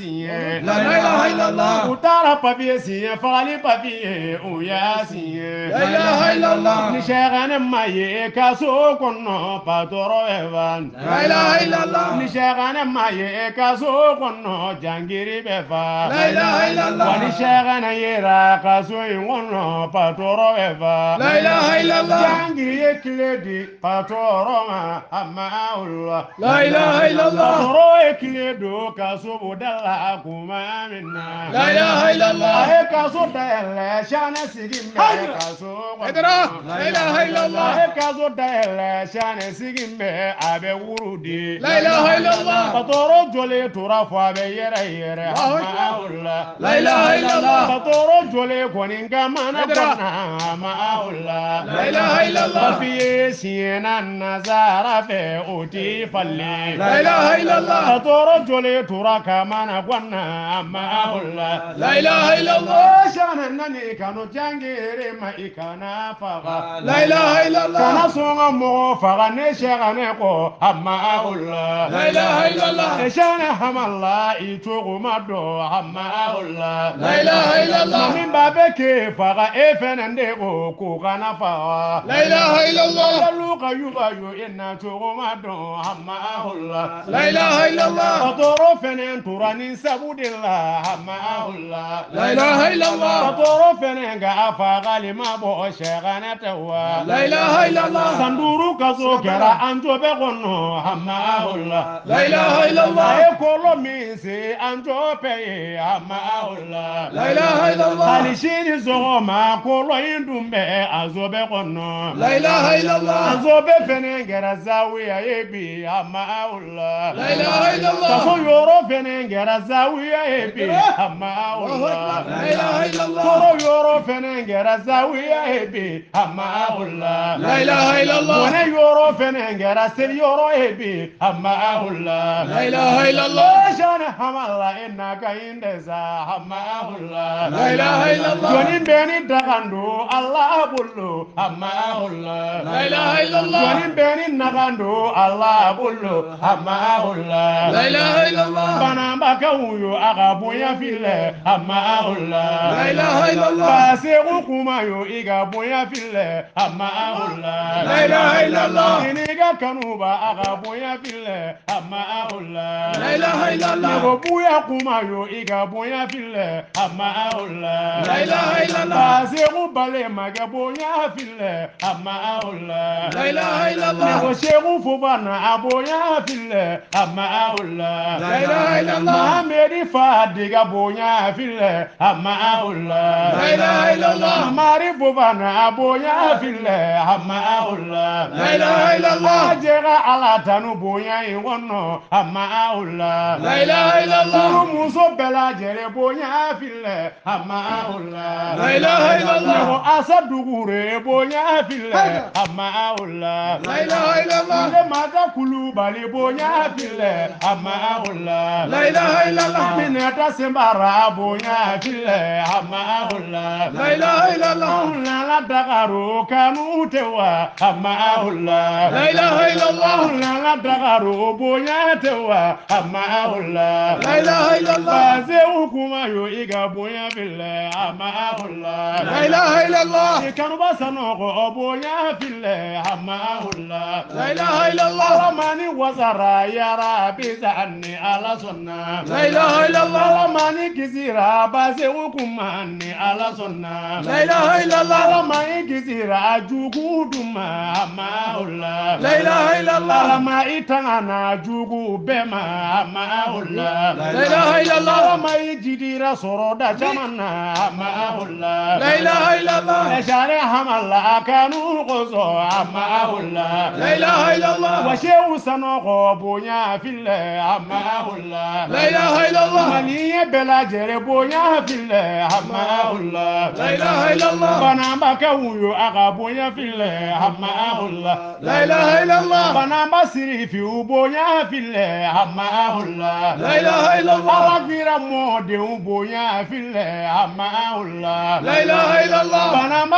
ye La ilaha illallah. u taara papiye siɲɛ fagali papiye u y'a siɲɛ La ilaha illallah. ni sɛgɛnɛ ma ye ka so kɔnɔ patɔrɔ bɛ fan La ilaha illallah. ni sɛgɛnɛ ma ye ka so kɔnɔ jangiri bɛ fa La ilaha illallah. wa ni sɛgɛnɛ yera ka so in kɔnɔ patɔrɔ bɛ fa La ilaha illallah. jangiri ye tile di patɔrɔ ma a ma o la La ilaha illallah. patɔrɔ ye tile don ka so boda la kuma min na La ilaha illallah. a ye ka so dayɛlɛ sanɛ sigi bɛ ka so Edra. kɔnɔ La ilaha illallah. a ye ka so dayɛlɛ sanɛ sigi bɛ a bɛ wuru di La ilaha illallah. patɔrɔ jɔlen tora fɔ a bɛ yɛrɛ yɛrɛ a Allahu ma Akbar. o la La ilaha illallah. patɔrɔ jɔlen kɔni ka mana Edra. kɔnɔ a ma o la La ilaha illallah. papiye siɲɛna nazara fɛ o ti falen La ilaha illallah. patɔrɔ jɔlen tora ka mana kɔnɔ a ma o la La ilaha illallah. sɛnɛ nani kanu jangiri ma i kana faga La ilaha illallah. kana sɔn ka mɔgɔ faga ne sɛgɛnɛ kɔ a ma o la La ilaha illallah. sɛnɛ hamala i cogo ma dɔn a ma o la La ilaha illallah. min b'a bɛ k'e faga e fɛnɛ de ko k'o kana faga La ilaha illallah. Yalu ka yuba yo e na cogo ma dɔn a ma o la La ilaha illallah. patɔrɔ fɛnɛ tora ni sabu de la a ma o la La ilaha illallah. patɔrɔ fɛnɛ ka a fagali ma bɔ sɛgɛnɛ tɛ wa La ilaha illallah. san duuru ka so kɛra an jo bɛ kɔnɔ a ma o la La ilaha illallah. a ye kolo min se an jo bɛ ye a ma o la La ilaha illallah. hali sini sɔgɔma kolo in dun bɛ a zo bɛ kɔnɔ La ilaha illallah. a zo bɛ fɛnɛ kɛra zawiya ye bi a ma o la La ilaha illallah. kaso yɔrɔ fɛnɛ kɛra zawiya ye bi a ma o la La ilaha illallah. tɔɔrɔ yɔrɔ fɛnɛ kɛra zawiya ye bi a ma o la La ilaha illallah. bɔnɛ yɔrɔ fɛnɛ kɛra seli yɔrɔ ye bi a ma o la La ilaha illallah. sani hamala e na ka ɲi dɛ sa a ma o la La ilaha illallah. jɔnni bɛ ni dagan don ala bolo a ma o la La ilaha illallah. jɔnni bɛ ni nagan don ala bolo a ma o la La ilaha illallah. bananbakɛw yo a ka bonya filɛ a ma o la La ilaha illallah. baseku kuma yo i ka bonya filɛ a ma o la La ilaha illallah. ɲini ka kanuba a ka bonya filɛ a ma o la La ilaha illallah. ɲɛko buya kuma yo i ka bonya filɛ a ma o la La ilaha illallah. baseku balema kɛ bonya filɛ a ma o la La ilaha illallah. ɲɛko seku fofana a bonya filɛ a ma o la La ilaha illallah. mahamedi fadi ka bonya filɛ a ma o la La ilaha illallah. mari fofana a bonya filɛ a ma o la La ilaha illallah. a jɛka ala tanu bonya in kɔnɔ a ma o la La ilaha illallah. furumuso bɛɛ lajɛlen bonya filɛ a ma o la La ilaha illallah. ɲɛko asa dugure bonya filɛ a ma o la La ilaha illallah. ne mata kulubali bonya filɛ a ma o la La ilaha illallah. minɛta senbara bonya filɛ a ma o la La ilaha illallah. anw nana dagaro kanu tɛ wa a ma o la La ilaha illallah. anw nana dagaro bonya tɛ wa a ma o la La ilaha illallah. baseku kuma yo i ka bonya filɛ a ma o la La ilaha illallah. i kanuba sanɔgɔ bonya filɛ a ma o la La ilaha illallah. alamani wasara yara bisa ni ala sɔnna La ilaha illallah. alamani kisira baseku kuma ni ala sɔnna La ilaha illallah. alamani kisira jugu duma a ma o la La ilaha illallah. alama i tangana jugu bɛɛ ma a ma o la La ilaha illallah. alama i jidira sɔrɔ da caman na a ma o la La ilaha illallah. ɛsare hamala kanu kosɔn a ma o la La ilaha illallah. wa sewu sanɔgɔ bonya filɛ a ma o la La ilaha illallah. maliɲɛ bɛɛ lajɛlen bonya filɛ a ma o la La ilaha illallah. bananbakɛw yo a ka bonya filɛ a ma o la La ilaha illallah. bananba sirifiw bonya filɛ a ma o la La ilaha illallah. alakira mɔdenw bonya filɛ a ma o la La ilaha illallah. bananba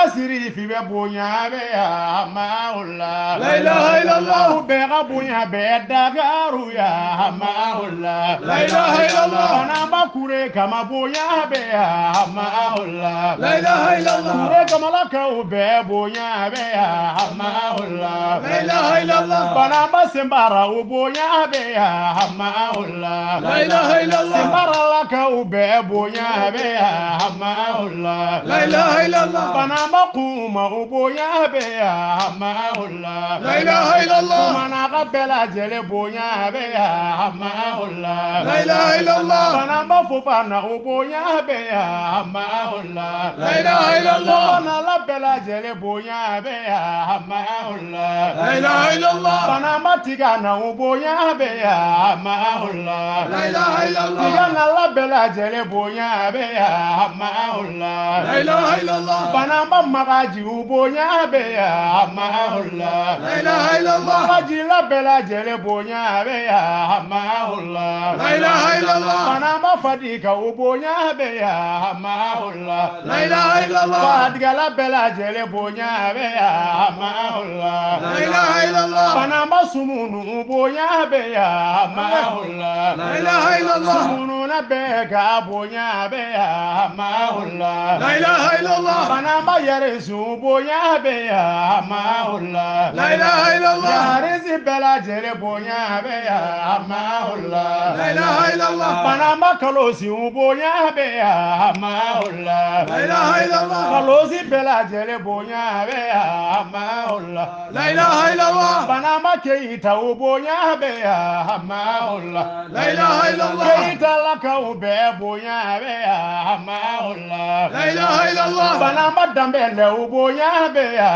siri fi bɛ bonya bɛ ya maula La ilaha illallah. bɛ ka bonya bɛ dagaru ya maula La ilaha illallah. banamba kure kama bonya bɛ ya maula La ilaha illallah. kure kamalakaw bɛ bonya bɛ ya maula La ilaha illallah. banamba sembara o bonya bɛ ya maula La ilaha illallah. sembara lakaw bɛ bonya bɛ ya maula La ilaha illallah. banamba kuma o bonya bɛ ya maula La ilaha illallah. kumana ka bɛɛ lajɛlen bonya bɛ ya maula La ilaha illallah. banamba fo bana o bonya bɛ ya maula La ilaha illallah. bana la bɛɛ lajɛlen bonya bɛ ya maula La ilaha illallah. banamba tiga na o bonya bɛ ya maula La ilaha illallah. tiga na la bɛɛ lajɛlen bonya bɛ ya maula La ilaha illallah. banamba magaji o bonya bɛ ya maula La ilaha illallah. magaji la bɛɛ lajɛlen bonya bɛ ya maula La ilaha illallah. banamba fadika o bonya bɛ ya maula La ilaha illallah. fadiga la bɛɛ lajɛlen bonya bɛ ya maula La ilaha illallah. banamba sumunu o bonya bɛ ya maula La ilaha illallah. sumunu na bɛɛ ka bonya bɛ ya maula La ilaha illallah. banamba yɛrɛ sun bonya bɛ ya maula La ilaha illallah. yarisi bɛɛ lajɛlen bonya bɛ ya maula La ilaha illallah. banamba kalosi bonya bɛ ya maula La ilaha illallah. kalosi bɛɛ lajɛlen bonya bɛ ya maula La ilaha illallah. banamba keyita o bonya bɛ ya maula La ilaha illallah. keyita lakaw bɛɛ bonya bɛ ya maula La ilaha illallah. banamba danbɛlɛ o bonya bɛ ya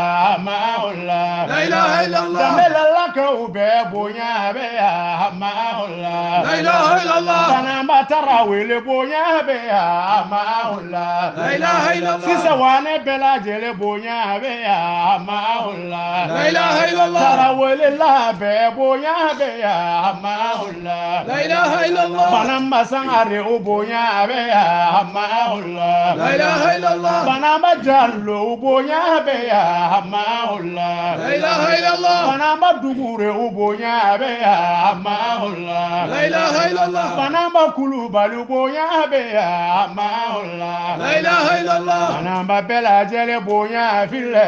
maula La ilaha illallah. danbɛlɛ lakaw bɛɛ bonya bɛ ya maula La ilaha illallah. banamba tarawele bonya bɛ ya maula La ilaha illallah. sisan wane bɛɛ lajɛlen bonya bɛ ya maula La ilaha illallah. tarawele la bɛɛ bonya bɛ ya maula La ilaha illallah. banamba sangare o bonya bɛ ya maula La ilaha illallah. banamba jallo o bonya bɛ ya maula La ilaha illallah. banamba dugure o bonya bɛ ya maula La ilaha illallah. banamba kulubali o bonya bɛ ya maula La ilaha illallah. banamba bɛɛ lajɛlen bonya filɛ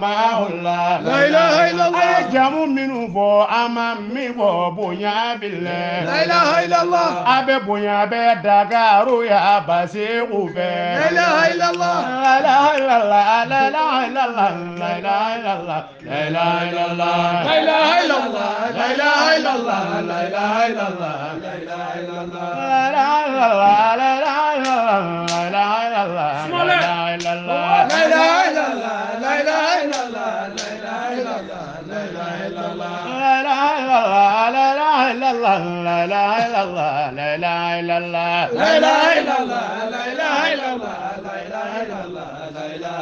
maula La ilaha a illallah. ye jamu minnu fɔ an ma min fɔ bonya filɛ La ilaha illallah. a bɛ bonya bɛ dagaru ya basegu fɛ La ilaha illallah. la ilaha illallah la ilaha illallah la ilaha illallah la ilaha illallah La ilaha illallah. La ilaha illallah. La ilaha illallah. La ilaha illallah. la ilaha illallah la ilaha illallah la ilaha illallah la ilaha illallah La ilaha illallah. La ilaha illallah. La ilaha illallah. La ilaha illallah. la ilaha illallah la ilaha illallah la ilaha illallah la ilaha illallah La ilaha illallah. La ilaha illallah. La ilaha illallah. La ilaha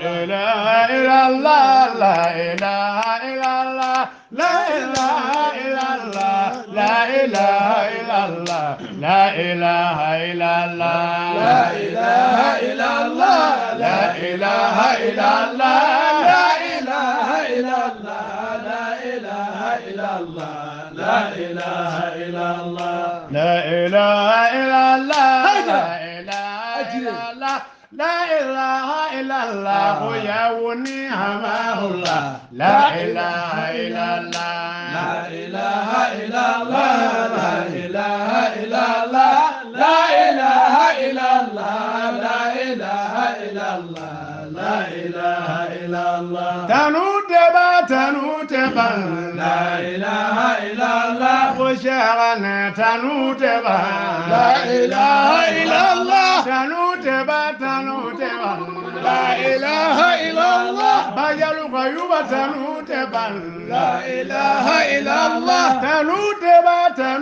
illallah. la ilaha illallah la ilaha illallah la ilaha illallah la ilaha illallah La ilaha illallah. la ilaha illallah La ilaha illallah. La ilaha illallah. La ilaha illallah. la ilaha illallah la ilaha illallah la ilaha illallah ya woni hamahullah la ilaha illallah La ilaha illallah. La ilaha illallah. La ilaha illallah. La ilaha illallah. La ilaha illallah. tanu teba La ilaha illallah. Kushagana tanu teba La ilaha illallah. tanu teba La ilaha illallah. bajalu kayuba tanu teba La ilaha illallah. tanu teba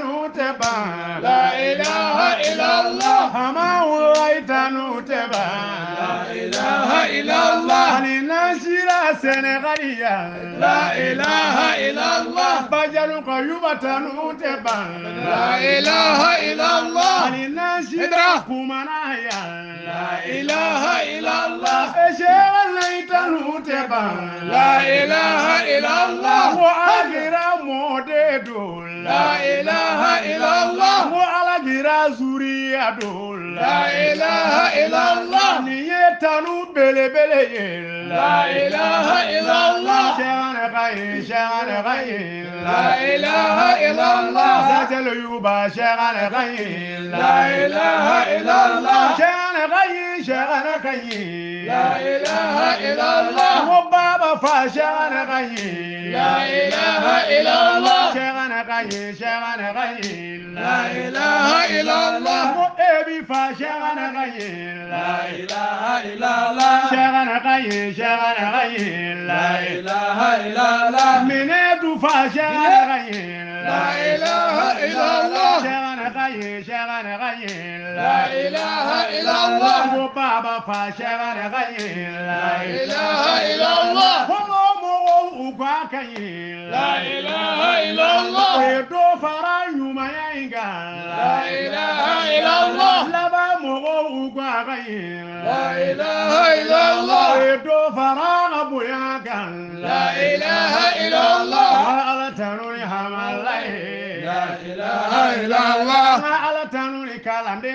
La ilaha illallah. hama ulai tanu teba La ilaha illallah. ani nasira senegaliya La ilaha illallah. bajalu kayuba tanu teba La ilaha illallah. ani nasira Edra. kumanaya La ilaha illallah. eshela naitan Anteban. La ilaha illallah. Mo alagira mode do. La ilaha illallah. Mo alagira zuriya do. La ilaha illallah. Niye tanu bele bele ye. La ilaha illallah. Shana gaye, shana gaye. La ilaha illallah. Zatel yuba shana gaye. La ilaha illallah. Shana gaye, shana gaye. La ilaha illallah. Mo baba fa shana gaye. La ilaha illallah. Shana gaye, shana gaye. La ilaha illallah. Mo ebi fa shana gaye. La ilaha illallah. Shana gaye, shana gaye. La ilaha illallah. Mine du fa shana gaye. La ilaha illallah. Shana gaye, shana gaye. La ilaha illallah. Mo baba fa shana gaye. La ilaha illallah. Mo mo ugwa gaye. La ilaha illallah. Do fara yuma yinga. La ilaha illallah. Laba mo ugwa gaye. La ilaha illallah. Do fara abuya gan. La ilaha illallah. Ala tanuri hamalai. La ilaha illallah. Ala tanuri kalande.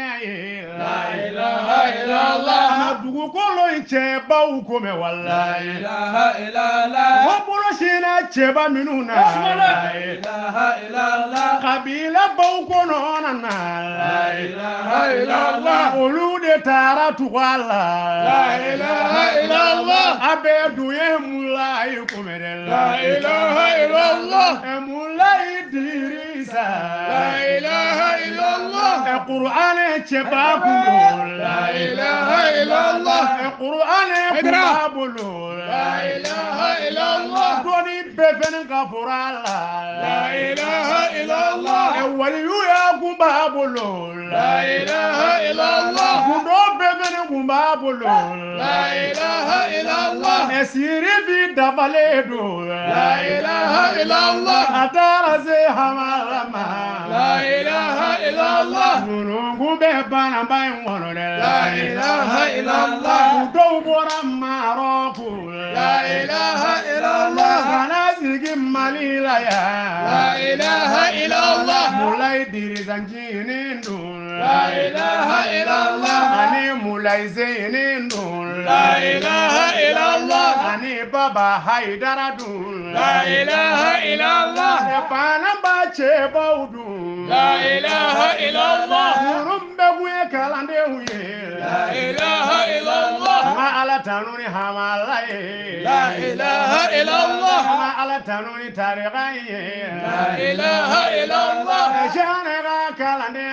La ilaha illallah. Dugu kolo inche bawu kome La wallahi. ilaha illallah. Wabolo shina cheba minuna. La ilaha illallah. Kabila bawu kono nana. La ilaha illallah. Olu de tara tuwala. La ilaha illallah. Abe duye mulai kumere. La ilaha illallah. Mulai dirisa. La ilaha illallah. Qur'an cheba kulo. La ilaha illallah. Qur'an kulo. La ilaha illallah. Doni befen gafurala. La ilaha illallah. Waliyu ya kumbabolo. La ilaha illallah. Kundo befen kumbabolo. La ilaha illallah. Esiri bi dabaledo. La ilaha illallah. Atara se hamalama. La ilaha illallah. Nungu be bana bay wono de. La ilaha illallah. Kudo bora maroku. La ilaha illallah. Kana sigi malila ya. La ilaha illallah. Mulai diri zanjini ndul. La ilaha illallah. Ani mulai zeni ndul. La ilaha illallah. Ani baba haidara dul. La ilaha illallah. Pana bache baudu. La ilaha illallah. Murumbe buye kalande uye. La ilaha illallah. Ma ala tanuni hamalai. La ilaha illallah. Ma ala tanuni tariqai. La ilaha illallah. Shanega kalande.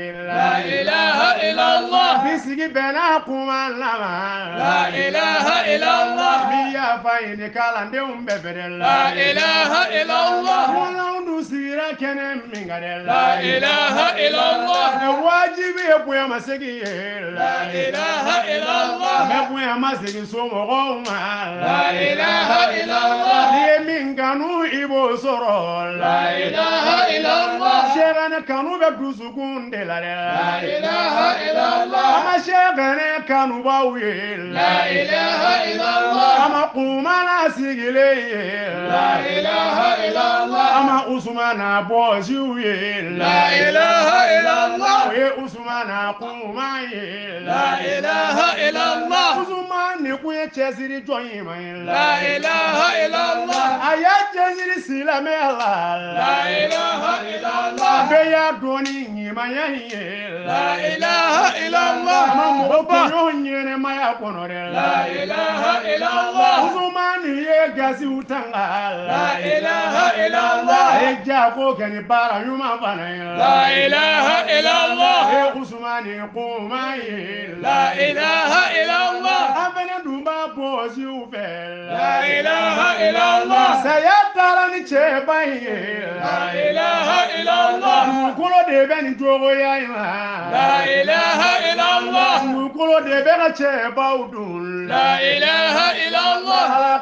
La ilaha illallah. Bisigi bena kumalama. La ilaha illallah. Biya faini kalande umbebere. La ilaha illallah. Mulundu sira kene mingare. La ilaha illallah. Wajibi ebuya masegi. La ilaha illallah. Ebuya masegi somo. La ilaha illallah. Niye minganu ibo soro. La ilaha illallah. Shegane kanu be dusukunde la. La ilaha illallah. Ama shegane kanu bawe. La ilaha illallah. Ama kumana sigile. La ilaha illallah. Ama usmana boziwe. La ilaha illallah. Oye usmana kumaye. La ilaha illallah. Usmani kuye chesiri joyima. La ilaha illallah. Aya chesiri silame Allah. La ilaha illallah. Beya doni nyima yahiye. La ilaha illallah. Mamu nyene maya konore. La ilaha illallah. Usmani ye gazi utanga. La ilaha illallah. Eja ko kani bara yuma bana. La ilaha illallah. Usmani kumaye. La ilaha illallah. Abene dumba bozi ufe. La ilaha illallah. Sayatara ni chebaye. La ilaha illallah. Kulo de beni jogo ya ima. La ilaha illallah. Kulo de bena cheba udul. La ilaha illallah. Alaka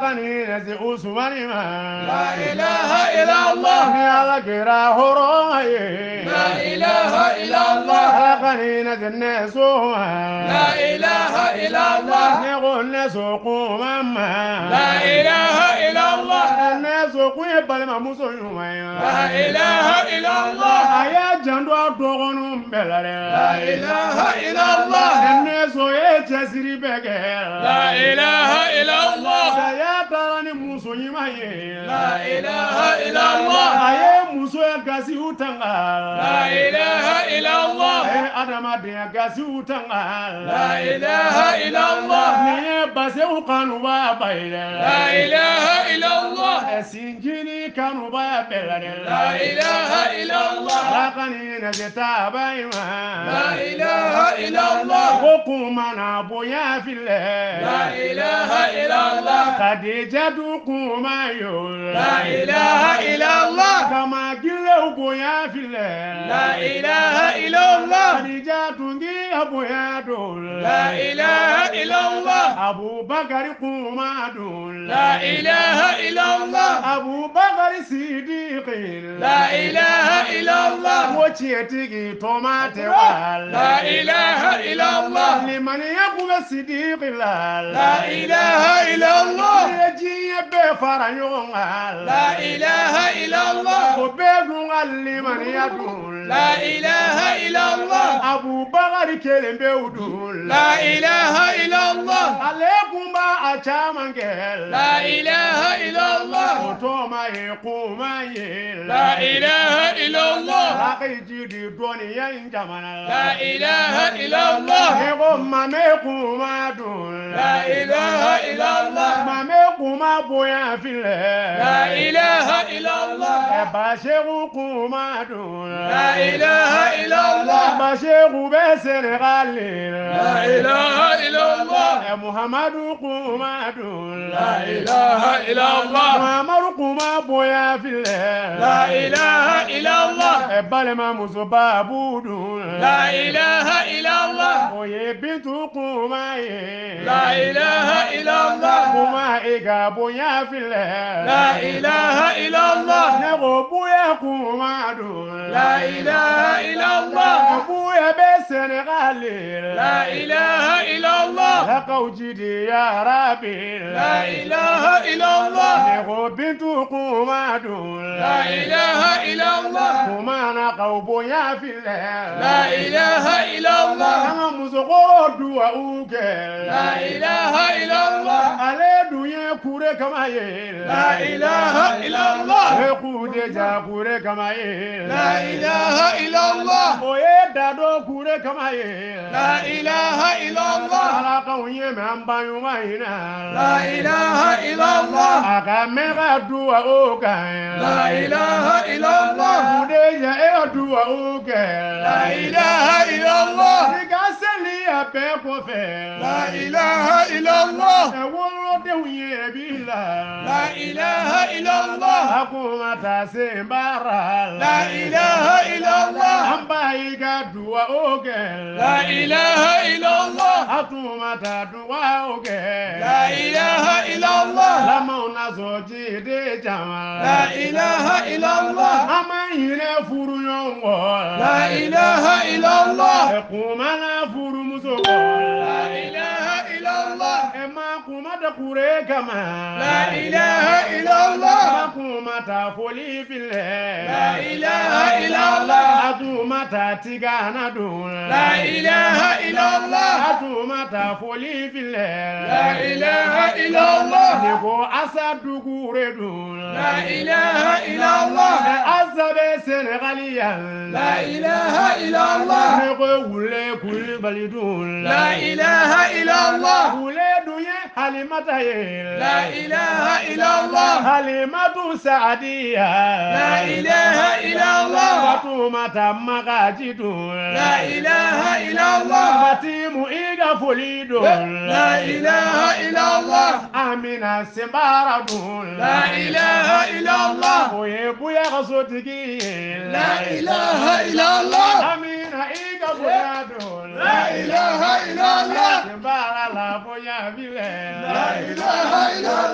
kani nasi usmani ma La ilaha illallah. ni ala kira horonga ye La ilaha illallah. kani nasi neso ma La ilaha illallah. ne ko neso kuma ma La ilaha illallah. neso kun ye balima muso ɲuman ye La ilaha illallah. a y'a janto a dɔgɔninw bɛɛ la dɛ La ilaha illallah. neso ye cɛsiri bɛɛ kɛ La ilaha illallah. saya taara ni muso ɲuman ye La ilaha illallah. a ye muso ye gasiw tanga La ilaha illallah. a ye adamadenya gasiw tanga La ilaha illallah. nin ye basew kanuba ba ye dɛ La ilaha illallah. sinjini kanuba bɛɛ la dɛ La ilaha illallah. ala ka ni nɛgɛ taaba ye ma La ilaha illallah. ko kun mana bonya filɛ La ilaha illallah. kadija du kun ma yo La ilaha illallah. kama gilew bonya filɛ La ilaha illallah. kadija tungi a bonya don La ilaha illallah. abubakari kun ma don La ilaha illallah. abubakari sidiki La ilaha illallah. ko tiɲɛtigi tɔma tɛ wa La ilaha illallah. limaniya kun bɛ sidiki la La ilaha illallah. ye diɲɛ bɛɛ fara ɲɔgɔn kan La ilaha illallah. o bɛɛ dun ka limaniya dun La ilaha illallah. abubakari kelen bɛ o dun La ilaha illallah. ale kun b'a a caman kɛ La ilaha illallah. o tɔma ye kuma ye La ilaha illallah. Laki jidi dɔnniya in jamana La ilaha illallah. ne ko mame kuma dun La ilaha illallah. mame kuma bonya filɛ La ilaha illallah. Basheku kuma dun La ilaha illallah. Basheku bɛ Senegal La ilaha illallah. Muhammadu kuma dun La ilaha illallah. Muhammadu kuma bonya filɛ La ilaha illallah. balima muso babu dun La ilaha illallah. o ye Bintu kuma ye La ilaha illallah. kuma i ka bonya filɛ La ilaha illallah. ne ko buya kuma dun La ilaha illallah. buya bɛ Senegal La ilaha illallah. lakaw jidi ya Rabbi La ilaha illallah. ne ko Bintu kuma dun La ilaha illallah. kuma na kaw bonya filɛ La ilaha illallah. an ka musokɔrɔ duwawu kɛ La ilaha illallah. ale dun ye kure kama ye La ilaha illallah. ye kude ja kure kama ye La ilaha illallah. o ye dado kure kama ye La ilaha illallah. ala kanw ye mɛ an ba ɲuman in na La ilaha illallah. a ka mɛn ka duwawu kan La ilaha illallah. kude ja e ka duwawu kɛ La ilaha illallah. i ka seli a bɛɛ kɔfɛ La ilaha illallah. ɛ wolodenw ye bi la La ilaha illallah. a kuma taa se baara La ilaha illallah. an ba i ka duwawu kɛ La ilaha illallah. a tuma taa duwawu kɛ La ilaha illallah. lamɔw na sɔn jiden caman La ilaha illallah. an ma hinɛ furu ɲɔgɔn kɔ La ilaha illallah. ɛ kuma na furumuso kɔ La ilaha illallah. ɛ ma kuma tɛ kure kama La ilaha illallah. ma kuma ta foli filɛ La ilaha illallah. a tuma ta tigana dun La ilaha illallah. a tuma ta foli filɛ La ilaha illallah. ne ko asa dugure dun La ilaha illallah. asa bɛ Senegali yan La ilaha illallah. ne ko wule kulibali dun La ilaha illallah. wule dun ye Halimata ye La ilaha illallah. Halimatu Saadiya La ilaha illallah. Fatumata Magaji dun La ilaha illallah. Fatimu iga foli dun La ilaha illallah. Amina Sembara dun La ilaha illallah. o ye buya ka sotigi ye La ilaha illallah. Amina iga boya dun La ilaha illallah. Sembara la boya bile La ilaha illallah.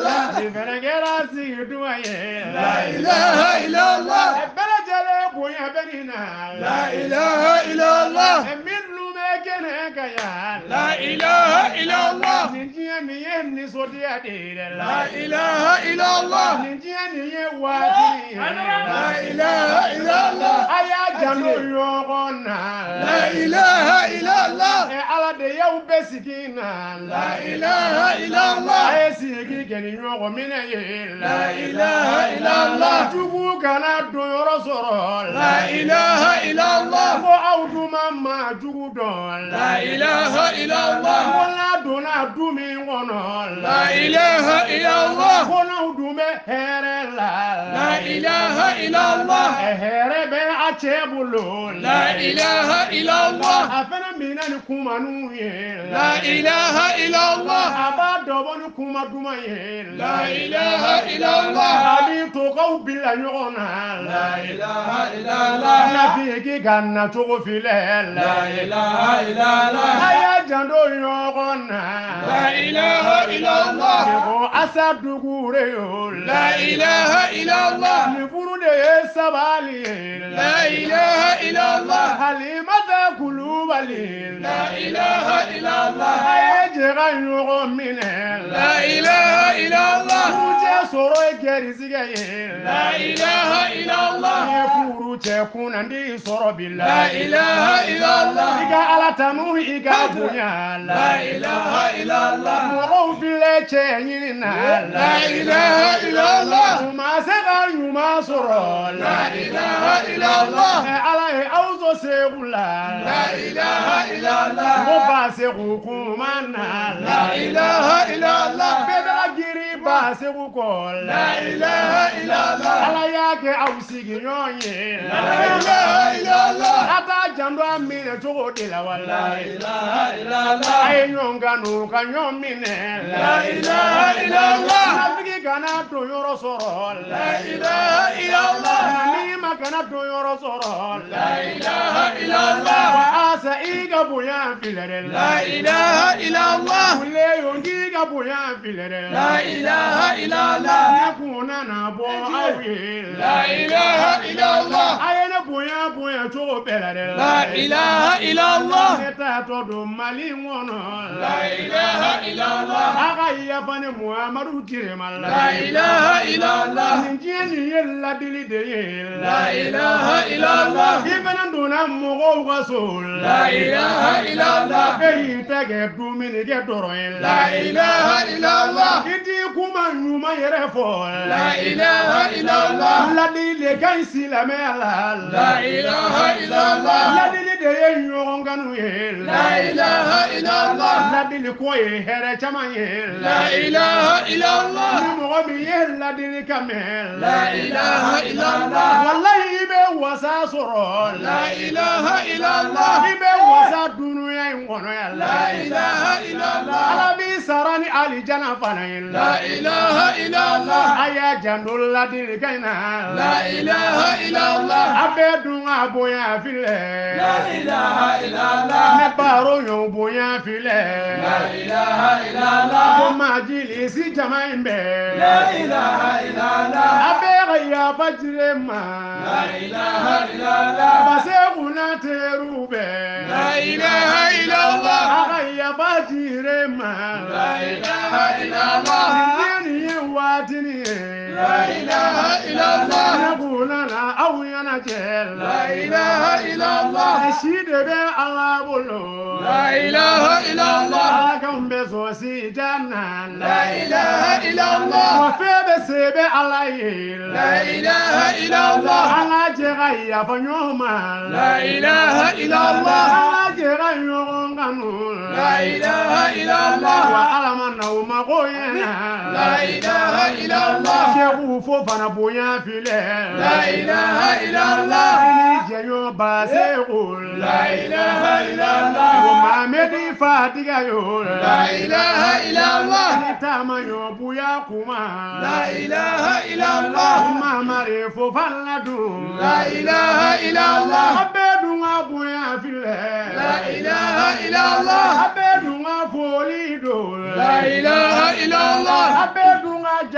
fana kɛra sigiduma ye la ilaha illallah bɛɛ lajɛlen bonya bɛ nin na la ilaha illallah minnu bɛ kɛnɛ kan yan la ilaha illallah nin diɲɛ nin ye nisɔndiya de ye dɛ la ilaha illallah nin diɲɛ nin ye waati ye la ilaha illallah a y'a janto ɲɔgɔn na la ilaha illallah ala de y'aw bɛɛ sigi na la ilaha illallah a ye sigi kɛ ni ɲɔgɔn minɛ ye la ilaha illallah jugu kana don yɔrɔ sɔrɔ la ilaha illallah ko aw dun ma maa jugu dɔn la ilaha illallah ko n'a donna du min kɔnɔ la ilaha illallah ko n'aw dun bɛ hɛrɛ la la ilaha illallah hɛrɛ bɛ a cɛ bolo la ilaha illallah a fana minɛ ni kumanu ye la ilaha illallah a b'a dɔbɔ ni kuma duman ye la ilaha illallah a b'i tokaw bila ɲɔgɔn na la ilaha illallah nafiki ka nacogo filɛ la ilaha illallah a y'a janto ɲɔgɔn na la ilaha illallah ko asa dugure yo la ilaha illallah nin furu de ye sabali ye la ilaha illallah halimata kulubali la ilaha illallah a ye jɛka ɲɔgɔn minɛ la ilaha illallah furu cɛ sɔrɔ ye gɛrisigɛ ye la ilaha illallah i ye furu cɛ kunnandi sɔrɔ bi la ilaha illallah i ka ala tanu i ka bonya la ilaha illallah mɔgɔw filɛ cɛ ɲini na la ilaha illallah u ma se ka ɲuman sɔrɔ la ilaha illallah ala ye aw sɔn segu la la ilaha illallah ko ba segu kuma na la ilaha illallah bɛɛ bɛ giri ba segu kɔ la ilaha illallah ala y'a kɛ aw sigiɲɔgɔn ye la ilaha illallah a t'a janto a minɛ cogo de la wala la ilaha illallah a ye ɲɔgɔn kanu ka ɲɔgɔn minɛ la ilaha illallah nafiki kana don yɔrɔ sɔrɔ la ilaha illallah ni ma kana don yɔrɔ sɔrɔ la ilaha illallah wa asa i ka bonya filɛ dɛ la ilaha illallah kule yonki ka bonya filɛ dɛ la ilaha illallah ne kun nana bɔ aw ye la ilaha illallah a ye ne bonya bonya cogo bɛɛ la dɛ la ilaha illallah ne taatɔ don mali kɔnɔ la ilaha illallah a ka yafa ne muhamadu tirema la ilaha illallah nin diɲɛ nin ye ladili de ye la ilaha illallah i fana donna mɔgɔw ka so la ilaha illallah e y'i tɛgɛ dumuni kɛ dɔrɔn ye la ilaha illallah i t'i kuma ɲuman yɛrɛ fɔ la ilaha illallah ladili de ka ɲi silamɛya la la ilaha illallah ladili de ye ɲɔgɔn kanu ye la ilaha illallah ladili ko ye hɛrɛ caman ye la ilaha illallah ni mɔgɔ min ye ladili ka mɛn la ilaha illallah walahi i bɛ wasa sɔrɔ la ilaha illallah i bɛ wasa dunuya in kɔnɔ yan la ilaha illallah ala b'i sara ni alijana fana ye la ilaha illallah a y'a janto ladili ka in na la ilaha illallah a bɛɛ dun ka bonya filɛ la ilaha illallah ne baro y'o bonya filɛ la ilaha illallah ko majilisi jama in bɛɛ la ilaha illallah a bɛɛ ka yafa jire ma la ilaha illallah base kunna teriw bɛɛ la ilaha illallah a ka yafa jire ma la ilaha illallah nin nin ye waatini ye la ilaha illallah ne kunna na aw ɲɛnajɛ la ilaha illallah si de bɛ ala bolo la ilaha illallah ala kanw bɛ sɔn si janna la ilaha illallah wa fɛn bɛ se bɛ ala ye la ilaha illallah an ka jɛ ka yafa ɲɔgɔn ma la ilaha illallah an ka jɛ ka ɲɔgɔn kanu la ilaha illallah wa ala ma na o ma ko ɲɛna la ilaha illallah sɛku fo fana bonya filɛ la ilaha illallah i ni jɛɲɔgɔn ba seko la ilaha illallah o mamɛdi fatiga yo la ilaha illallah ni taama ɲɔ buya kuma la ilaha illallah mamari fo fana dun la ilaha illallah a bɛɛ dun ka bonya filɛ la ilaha illallah a bɛɛ dun ka foli don la ilaha illallah a bɛɛ dun ka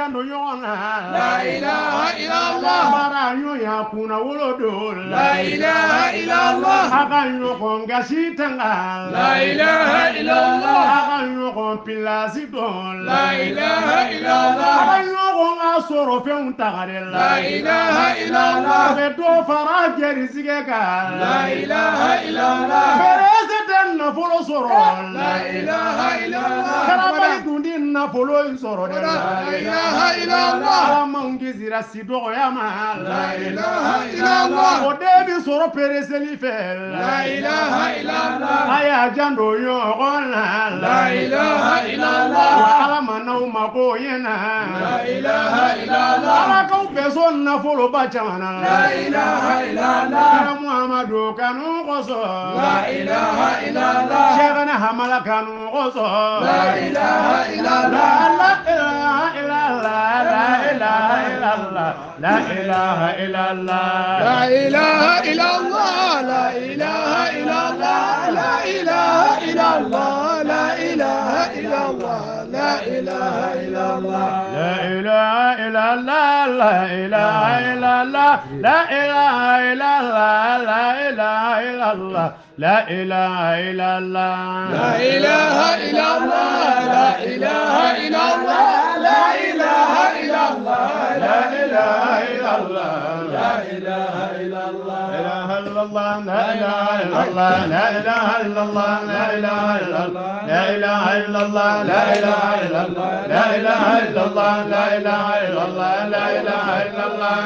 jando ɲɔgɔn na La ilaha illallah. bara ɲɔya kunna wolo don La ilaha illallah. a ka ɲɔgɔn gasi tanga La ilaha illallah. a ka ɲɔgɔn pilasi dɔn La ilaha illallah. a ka ɲɔgɔn ka sɔrɔ fɛnw tagare La ilaha illallah. a bɛ dɔ fara jɛrisigɛ kan La ilaha illallah. Perese tɛ nafolo sɔrɔ La ilaha illallah. karabali tun di nafolo in sɔrɔ dɛ La ilaha illallah. alamanw kisira si dɔgɔya ma La ilaha illallah. o de bi sɔrɔ pereseli fɛ La ilaha illallah. a y'a janto ɲɔgɔn na La ilaha illallah. wa ala ma n'aw mako ɲɛna La ilaha illallah. alakaw bɛ so nafoloba caman na La ilaha illallah. kira muhamadu kanu kosɔn La ilaha illallah. sɛgɛnɛ hamala kanu kosɔn La ilaha illallah. la ilaha illallah la ilaha illallah la ilaha illallah La ilaha illallah. La ilaha illallah. La ilaha illallah. La ilaha illallah. La ilaha illallah. la ilaha illallah la ilaha illallah la ilaha illallah la ilaha illallah la ilaha illallah La ilaha illallah. La ilaha illallah. La ilaha illallah. la ilaha illallah La ilaha illallah. لا إله إلا الله لا إله إلا الله لا إله إلا الله لا إله إلا الله لا إله إلا الله لا إله إلا الله لا إله إلا الله لا إله إلا الله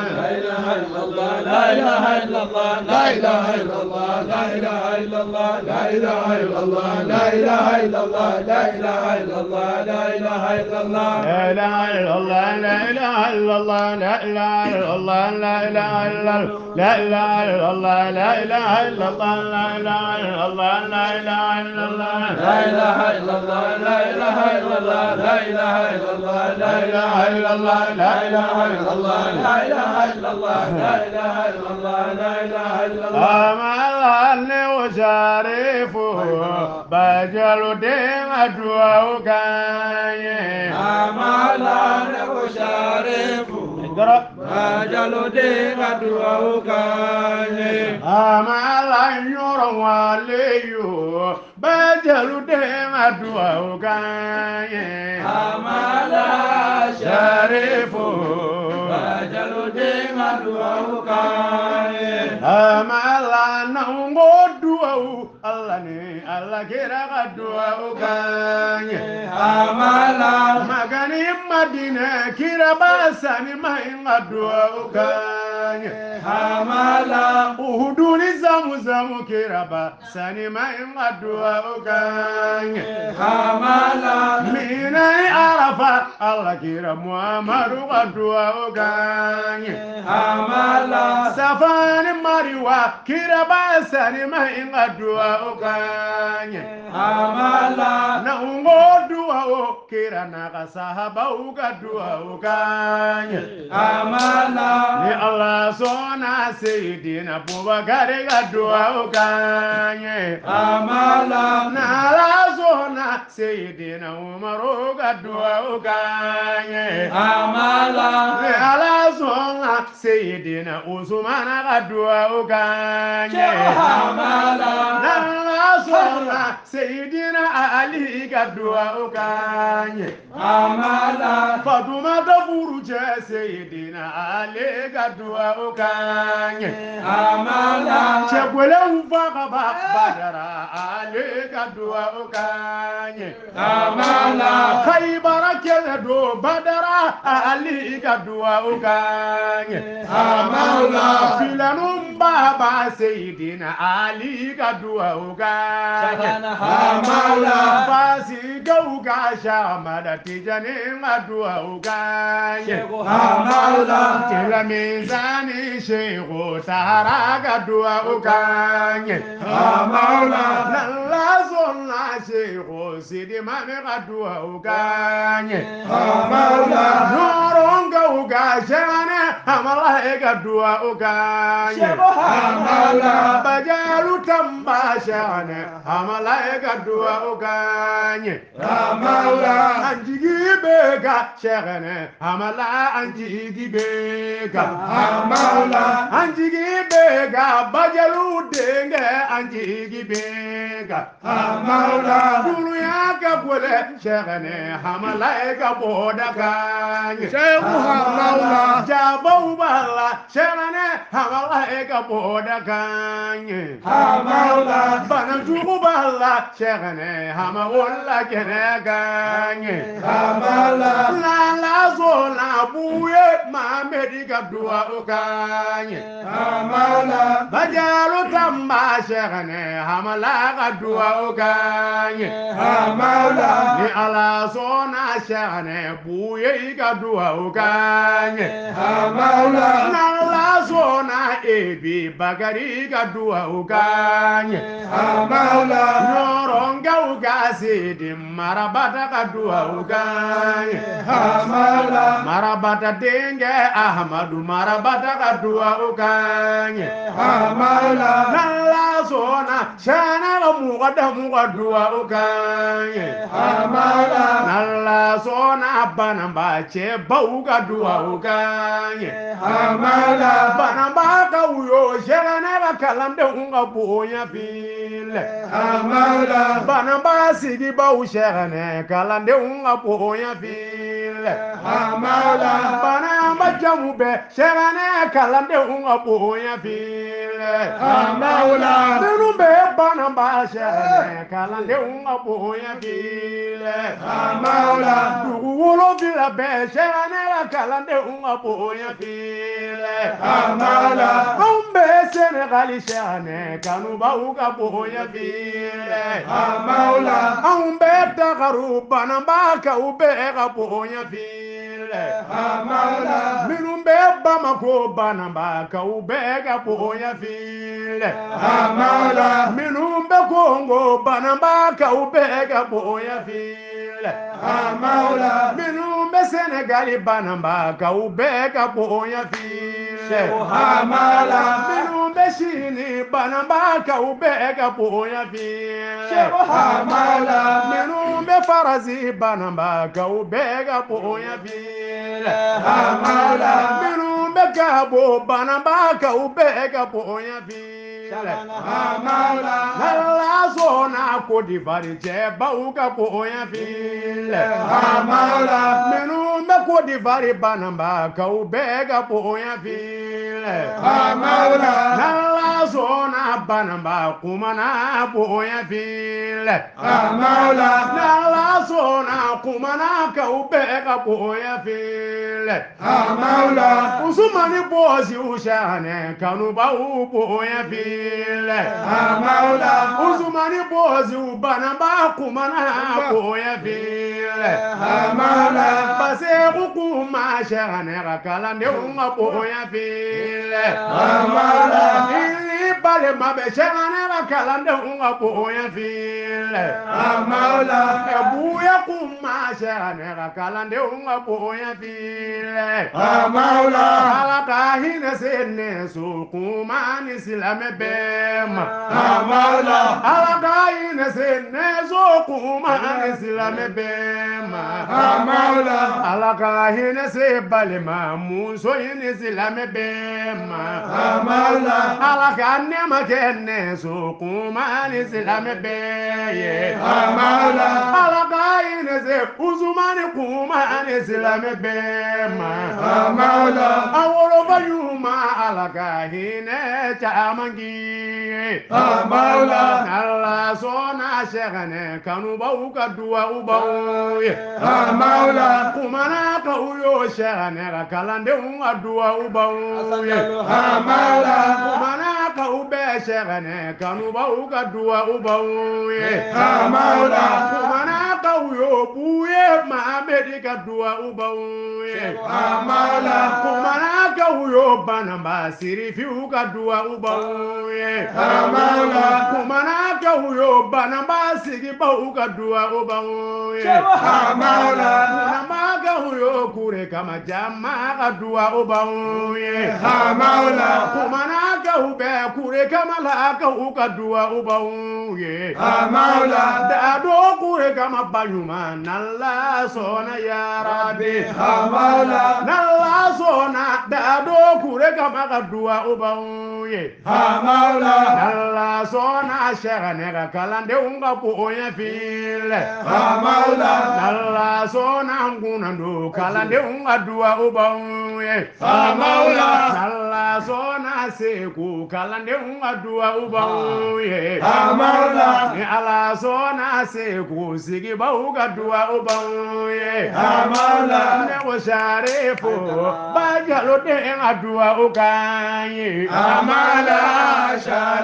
لا إله إلا الله. لا إله إلا الله. لا إله إلا الله. لا إله إلا الله. لا إله إلا الله. لا إله إلا الله. لا إله إلا الله. لا إله إلا الله لا إله إلا الله لا إله إلا الله لا إله إلا الله لا إله إلا الله لا إله إلا الله لا إله إلا الله لا إله إلا الله لا إله إلا الله. لا إله إلا الله. لا إله إلا الله. لا إله إلا الله. لا إله إلا الله. لا إله إلا الله. لا إله إلا الله. لا إله إلا الله. أمالني وشارفه بجل دين أدوك أمالا وشارفه أجل دين أدوك Amala nyoro waleyo bajelu de madua ugaye Amala sharifu أجل دين أدوك amala nango duau Allah ni Allah kira kadua ugaye Amala magani madina kira basani mainga dua ugaye Amala uhuduni zamu zamu kiraba sani mainga dua ugaye Amala minai arafa Allah kira muamaru dua ugaye Amala safani mariwa kiraba sani mainga dua ugaye Amala na ungo dua o kira naga sahaba uga dua ugaye Amala ni Allah sona Sayyidina Abubakar gadua ukanye Amala na Allah sona Sayyidina Umar gadua ukanye Amala ni Allah sona Sayyidina Usman gadua ukanye Amala na Allah sona Sayyidina Ali gadua ukanye Amala Fatuma tafuru Sayyidina Ali gadua ukanye Amala Chekwele ufaka badara Ale gadua ukanye Amala Kaibara kele do badara Ali gadua ukanye Amala Filanum baba Sayyidina Ali gadua ukanye Amala Fasi gauga shamada tijani gadua ukanye Amala Tila mizani shego tahara gadua ukanye Amala Nalla zonna shego sidi mame gadua ukanye Amala Noronga uga shane amala ka duwa o kan ye Sheikh Hamala bajalu tamba shane hamala ka duwa o kan ye Hamala anjigi bega shane hamala anjigi bega Hamala anjigi bega bajalu denge anjigi bega Hamala dunuya ka bole shane hamala ka boda kan ye Sheikh Hamala jabau bala shane hamala ka boda kan ye Hamala bana jugu bala shane hamawalla kene kan ye Hamala la la zona buye mamedi ka duwa o kan ye Hamala bajalu tamba shane hamala ka duwa o kan ye Hamala ni ala zona shane buye ka duwa o kan ye Hamala na la zona ebi bagari ka duwa o kan ye Hamala nyoronga ugasidi marabata ka duwa o kan ye Hamala marabata denge ahmadu marabata ka duwa o kan ye Hamala nalla zona shana ga muga duwa o kan ye Hamala nalla zona banamba che bauga duwa o kan ye Hamala banamba ka uyo shana ga kalande unga boya file Hamala banamba sigi bau shana kalande unga boya file Hamala banamba jamu be shana kalande unga boya file Hamala Denumbe banamba shane kalande unga boya file Hamala dugulo fila be shane kalande unga boya file Hamala Umbe Senegali shane kanuba uga boya file Hamala Umbe Dakaru banamba ka ube ga boya file Hamala Minumbe Bamako banamba ka ube ga boya file Hamala Minumbe Kongo banamba ka ube ga boya file Hamala Minumbe Senegali banamba ka ube ga boya file Hamala Minumbe Shini banamba ka ube ga boya file Hamala Minumbe Farazi banamba ka ube ga boya file Hamala Minumbe Gabo banamba ka ube ga boya file Hamala Nalla zona Côte d'Ivoire che bauga boya file Hamala Minumbe Côte d'Ivoire banamba ka ube ga boya file Hamala Nalla zona banamba kumana boya file Hamala Nalla zona kumana ka ube ga boya file Hamala Usumani bozi ushane kanuba boya file Hamala Usumani bozi ubanamba kumana boya file Hamala Base ukuma shane kalande unga boya file Hamala Ili bale mabe shane kalande unga boya file Hamala Ebuya kuma shane kalande unga boya file Hamala Alaka hine sene sukuma ni silame bema Hamala Alaka hine sene sukuma ni silame bema Hamala Alaka hine se balema muso hine silame bema Hamala Alaka nema kene sukuma ni silame beye Hamala Alaka hine se uzumani kuma ni silame bema Hamala Awolofa yuma alaka hine chamangi Hamala Nalla sona shekane kanuba uka duwa ubaye Hamala Kumana ka uyo shekane kalande unga duwa ubaye Hamala Kumana kaw bɛ sɛgɛnɛ kanubaw ka duwawubaw ye Mawla kumana kaw yo b'u ye Mahamedi ka duwawubaw ye Mawla kumana kaw yo Banamba Sirifiw ka duwawubaw ye Mawla kumana kaw yo Banamba Sigibaw ka duwawubaw ye Mawla kumana kaw yo Kure Kama Jama ka duwawubaw ye Mawla kumana kaw bɛ Kure Kama la kaw ka duwawubaw ye Mawla Dado Kure Kama baɲuman n'Ala sɔnna ya Rabbi Mawla n'Ala sɔnna Dado Kure Kama ka duwawubaw ye Mawla n'Ala sɔnna sɛgɛnɛ ka kalandenw ka bonya filɛ Mawla n'Ala sɔnna kunando kalandenw ka duwawubaw ye Mawla n'Ala sɔnna seko kalandenw ka duwawubaw ye Mawla ni Ala sɔnna seko sigibaw ka duwawubaw ye Mawla ne ko Sharifo Bajalo den ka duwawu k'an ye Amala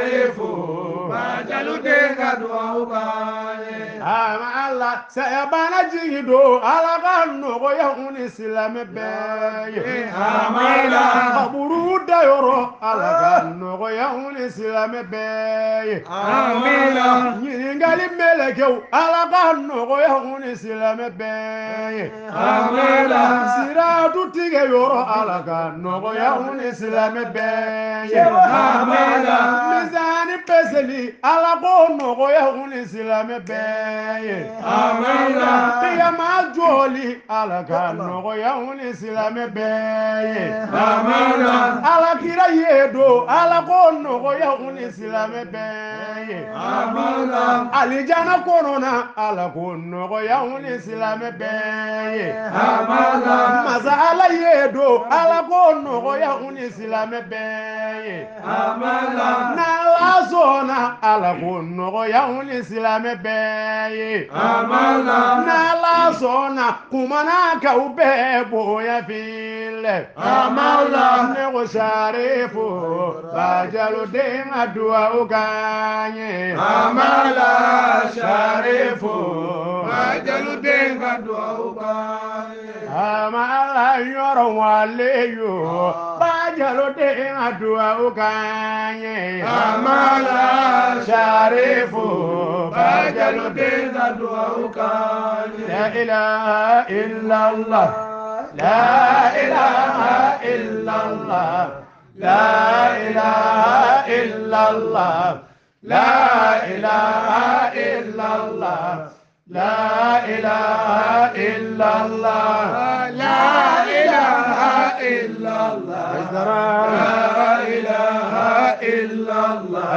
Sharifu Bajaluden ka duwawu k'an ye Ala sayabana jigi do Ala ka nɔgɔyaw ni silamɛ bɛɛ ye Amala kaburu dayɔrɔ Ala ka nɔgɔyaw ni silamɛ bɛɛ ye Amina ɲininkali mɛlɛkɛw Ala ka nɔgɔyaw ni silamɛ bɛɛ ye Amina siratu tigɛ yɔrɔ Ala ka nɔgɔyaw ni silamɛ bɛɛ ye Amina misani peseli Ala ko nɔgɔyaw ni silamɛ bɛɛ ye Amina kiyama jɔli Ala ka nɔgɔyaw ni silamɛ bɛɛ ye Amina Ala kira ye do Ala ko nɔgɔyaw ni silamɛ bɛɛ ye Amina alijana kɔnɔna Ala ko nɔgɔyaw ni silamɛ bɛɛ ye Amina masa Ala ye do Ala ko nɔgɔyaw ni silamɛ bɛɛ ye Amina n'Ala sɔnna Ala ko nɔgɔyaw ni silamɛ bɛɛ ye Amina n'Ala sɔnna kumana kaw bɛɛ bonya filɛ Amina ne ko Sharifo Bajalo den ka duwawu k'an ye Amala Sharifu Bajaluden ka duwawu k'an ye Amala yɔrɔ wale yo Bajalo den ka duwawu k'an ye Amala Sharifo Bajaluden ka duwawu k'an ye La ilaha illallah La ilaha illallah La ilaha illallah La ilaha illallah La ilaha illallah La ilaha illallah La ilaha illallah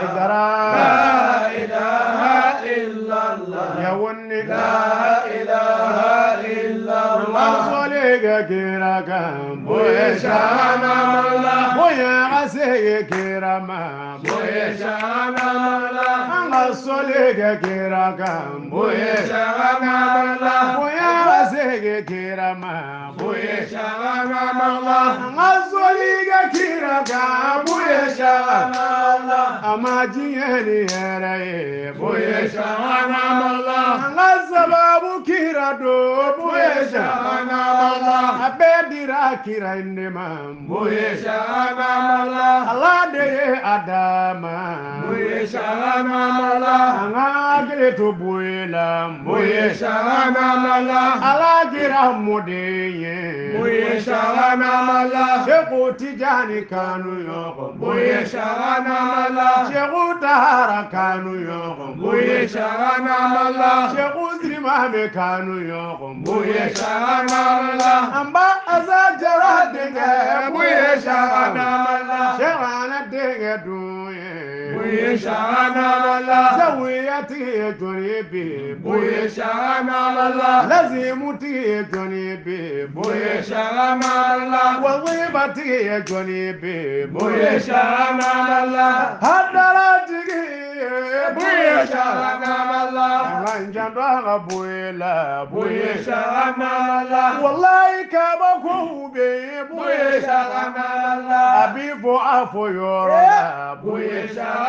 La ilaha illallah Ya wonni La ilaha illallah Masolega kira kan Boye shana mala Boya asege kira ma Boye shana mala Masolega kira kan Boye shana mala Boya asege kira ma Boye shana mala Masolega kira kan boya shana mala Amajiyeni yere Boye shana mala Sababu kira do boya shana mala Abedira kira indema Boye shana mala Allah de Adama Boye shana mala Anga gele to boyela Boye shana mala Allah kira modeye Boye shana mala Sheikh Tijani kanu yoko Boye shana mala Sheikh Tahara kanu yoko Boye shana mala Sheikh Zrimame kanu yoko Boye shana mala Amba azajara denge Boye shana mala Sheikh ana denge duye Boye shana mala Zawiyati joribi Boye shana mala Lazimuti joribi Boye shana mala Wazibati joribi Boye shana mala Hadarati buye shagamala Ranjandwa buela buye shagamala wallahi kaba ko be buye shagamala abibo afo yorona buye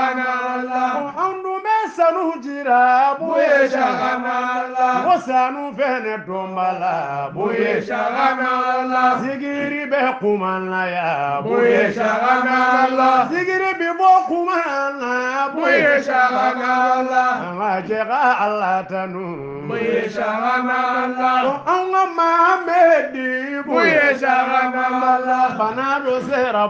shagamala andu mesanu jira buye shagamala wasanu fene dombala buye shagamala zigiri be kumana ya buye shagamala zigiri be bo kumana buye shagamala Majega Allah tanu buye shagamala anga Muhammadi buye shagamala banado sera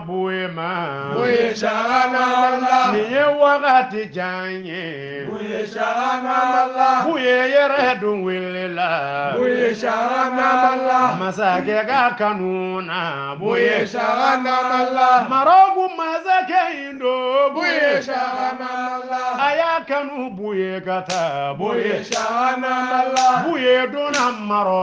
buema buye shagamala niye wakati janye buye shagamala buye yere dun wilila buye shagamala masake ga kanuna buye shagamala marogu mazake indo buye shagamala aya kanu buye kata buye shagamala buye dona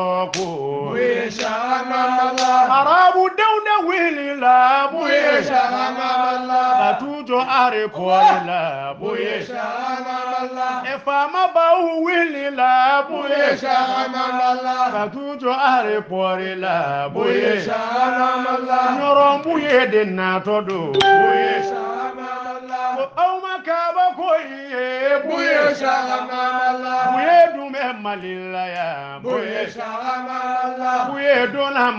maroko buye shagamala arabu dawna wilila buye shagamala katujo are porila buye shagamala efama bawu wilila buye shagamala katujo are porila buye shagamala nyoron buye de natodo buye shagamala awma kaba koye buye shagamala buye dume malila ya buye shagamala buye dona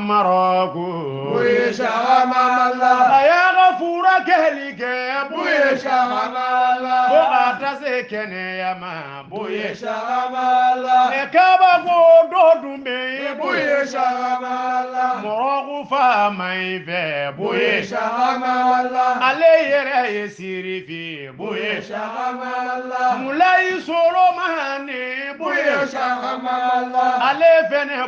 maroko buye shagamala aya gafura kelike buye shagamala ko ata se kene ya ma buye shagamala e kaba go do dume buye shagamala morogu fa mai ve buye shagamala ale yere ye sirifi buye shagamala mulai soro mane buye shagamala ale fene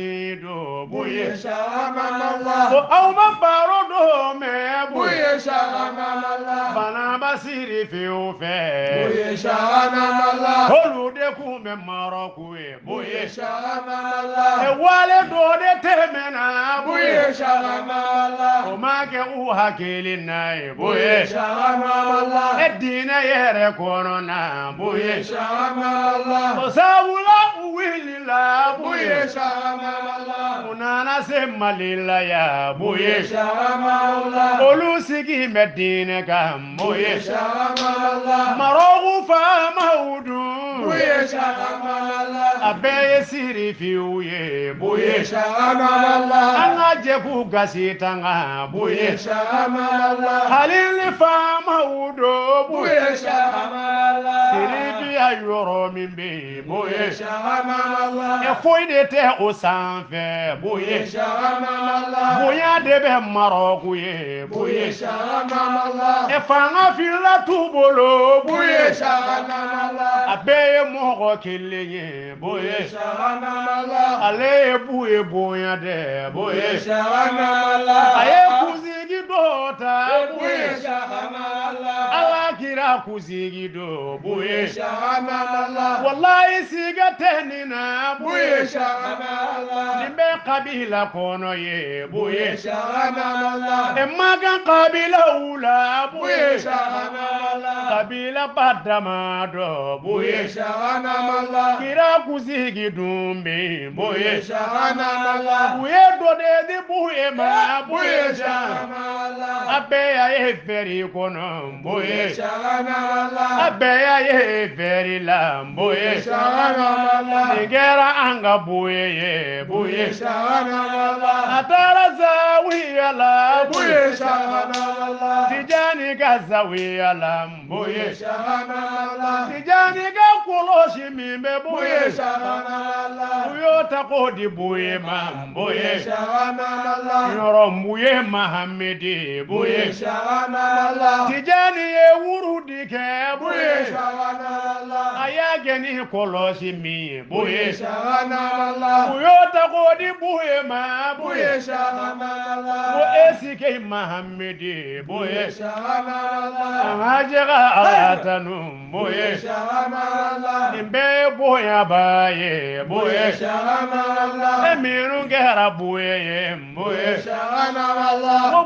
bosido buye ko shagamala awma baro do me buye shagamala bana basiri fi ofe buye shagamala olu de ku me maroku e buye e shagamala wale do de temena buye shagamala o ma ke u hakili na e buye shagamala e dina yere kono na buye shagamala o sabula u wilila buye shagamala unana se malila ya buye shagamala olu sigi medine kam buye shagamala marogu fa maudu buye shagamala abe siri fiuye buye shagamala anga jebu gasitanga buye shagamala halili fa maudu buye shagamala siri ayoro mimbe buye shagamala e foi de te o sanfɛ buye shagamala bonya de bɛ marogu ye buye shagamala e fanga fila tu bolo buye shagamala a bɛɛ ye mɔgɔ kelen ye buye shagamala ale ye buye bonya de buye shagamala a ye kunsigi dɔ ta buye shagamala ala kira kunsigi dɔ buye shagamala wallahi siga tɛ nin na buye shagamala nin bɛ kabila kɔnɔ ye buye shagamala e magan kabila la buye shagamala kabila badama dɔ buye shagamala kira kunsigi dun bɛ buye shagamala u ye dɔ de di buye ma buye shagamala a bɛɛ y'a ye fɛri kɔnɔ buye shagamala a bɛɛ y'a ye fɛri la buye shagamala nin kɛra an ka buye ye buye shagamala a taara zawiya la buye shagamala Tijani ka zawiya la buye shagamala Tijani ka kɔlɔsi min bɛ buye shagamala u y'o ta k'o di buye ma buye shagamala yɔrɔ buye Mahamedi buye shagamala Tijani ye wurudi kɛ buye shagamala a y'a kɛ ni kɔlɔsi min ye buye shagamala u y'o ta k'o di buye ma buye shagamala ko esike Mahamedi buye shagamala an ka jɛ ka Ala tanu buye shagamala nin bɛɛ ye bonya b'a ye buye shagamala e minnu kɛra buye ye buye shagamala ko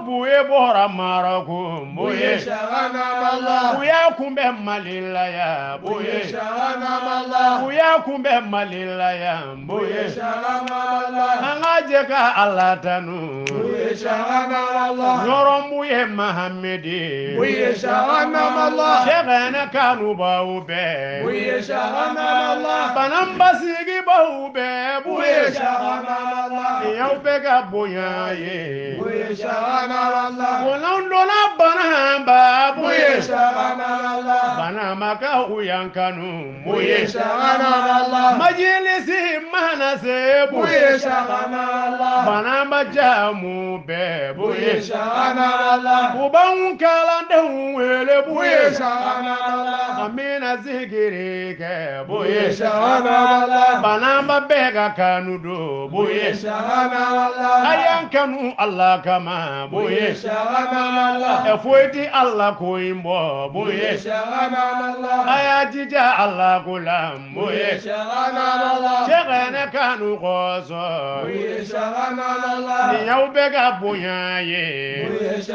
buye bɔra Maroko buye buya kun bɛ Mali la yan buye buya kun bɛ Mali la yan buye an ka jɛ ka Ala tanu ɲɔrɔmu ye Mahamedi sɛgɛnɛ kanubaw bɛɛ bananbasigibaw bɛɛ buye y'aw bɛ ka bonya ye Bolondona banamba buye banamaka uyankanu buye majilisi manase buye banamba jamu be buye kubangu kalandengu wele buye amina zikiri ke buye banamba bega kanudo buye ayankanu Allah kama buye efoiti Allah ko imbo buye ayajija Allah kulam buye chegene kanu koso ni yaw bega bunya ye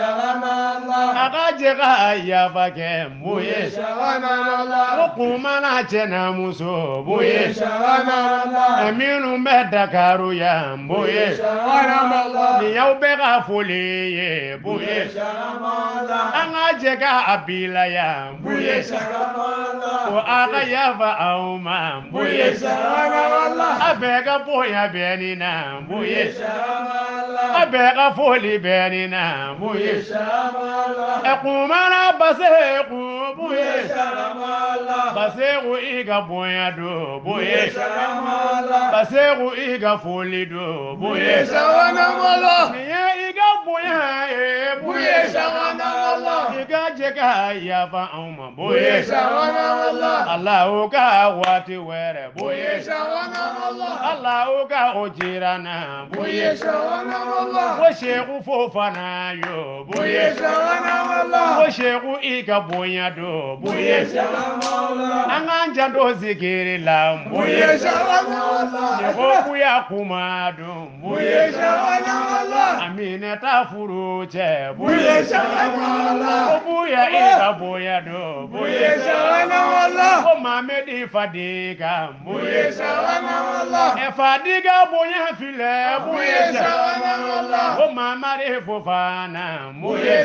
akajega yabake buye kumana chena muso buye aminu medakaru ya buye ni yaw bega foli ye buye anga jega abila ya buye o aga yava auma buye abega boya benina buye abega foli benina buye ekumana baseku buye baseku iga boya do buye baseku iga foli do buye niye iga boya e buye iga jega yava auma buye Allahu ka wati were buye Allahu ka ojirana buye wo sheku fofana yo buye wo sheku iga boya do buye anganja do zikiri la buye nebo kuya kuma do buye amine ta furu che buye buya iga boya do buye o mamedi fadiga buye e fadiga boya file buye o mamare fofana buye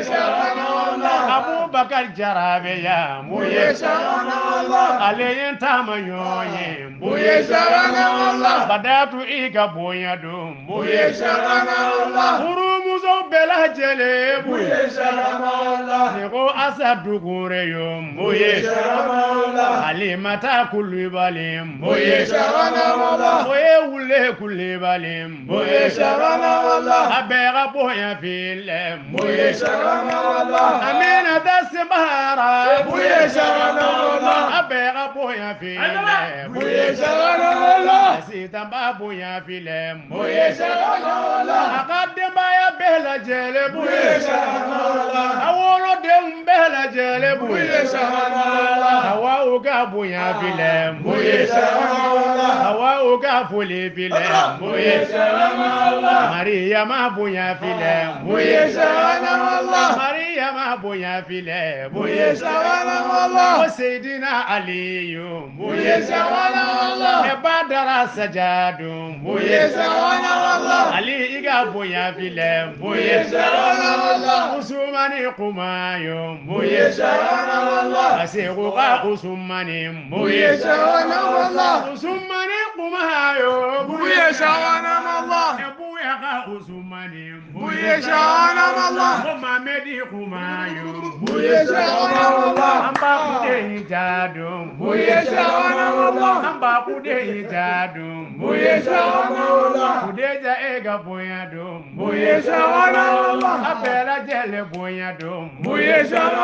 Abubakar Jarabe ya buye aleyen tamayoye buye badatu iga boya do buye Urumuzo bela jele buye Nego asadugure yo buye Alimata kulibali buye Buye ule kulibali buye Abega boya file buye Amina dasibara buye Abega boya file buye Sitamba boya file buye Akademba ya bela jele buye Awolo dem bela jele buye Awa uga buya file buye Awa uga fuli file buye Maria ma buya file buye Maria ma buya file buye Seydina Aliyu buye Badara sajadu buye Ali iga buya file buye Usumani kumayo buye Asekuka usumani buye Usumani kumayo buye Buya ka usumani buye Mamedi kumayo buye Amba kude hijadu buye Amba kude hijadu buye Kudeja ega buya do buye Abela jele buya do buye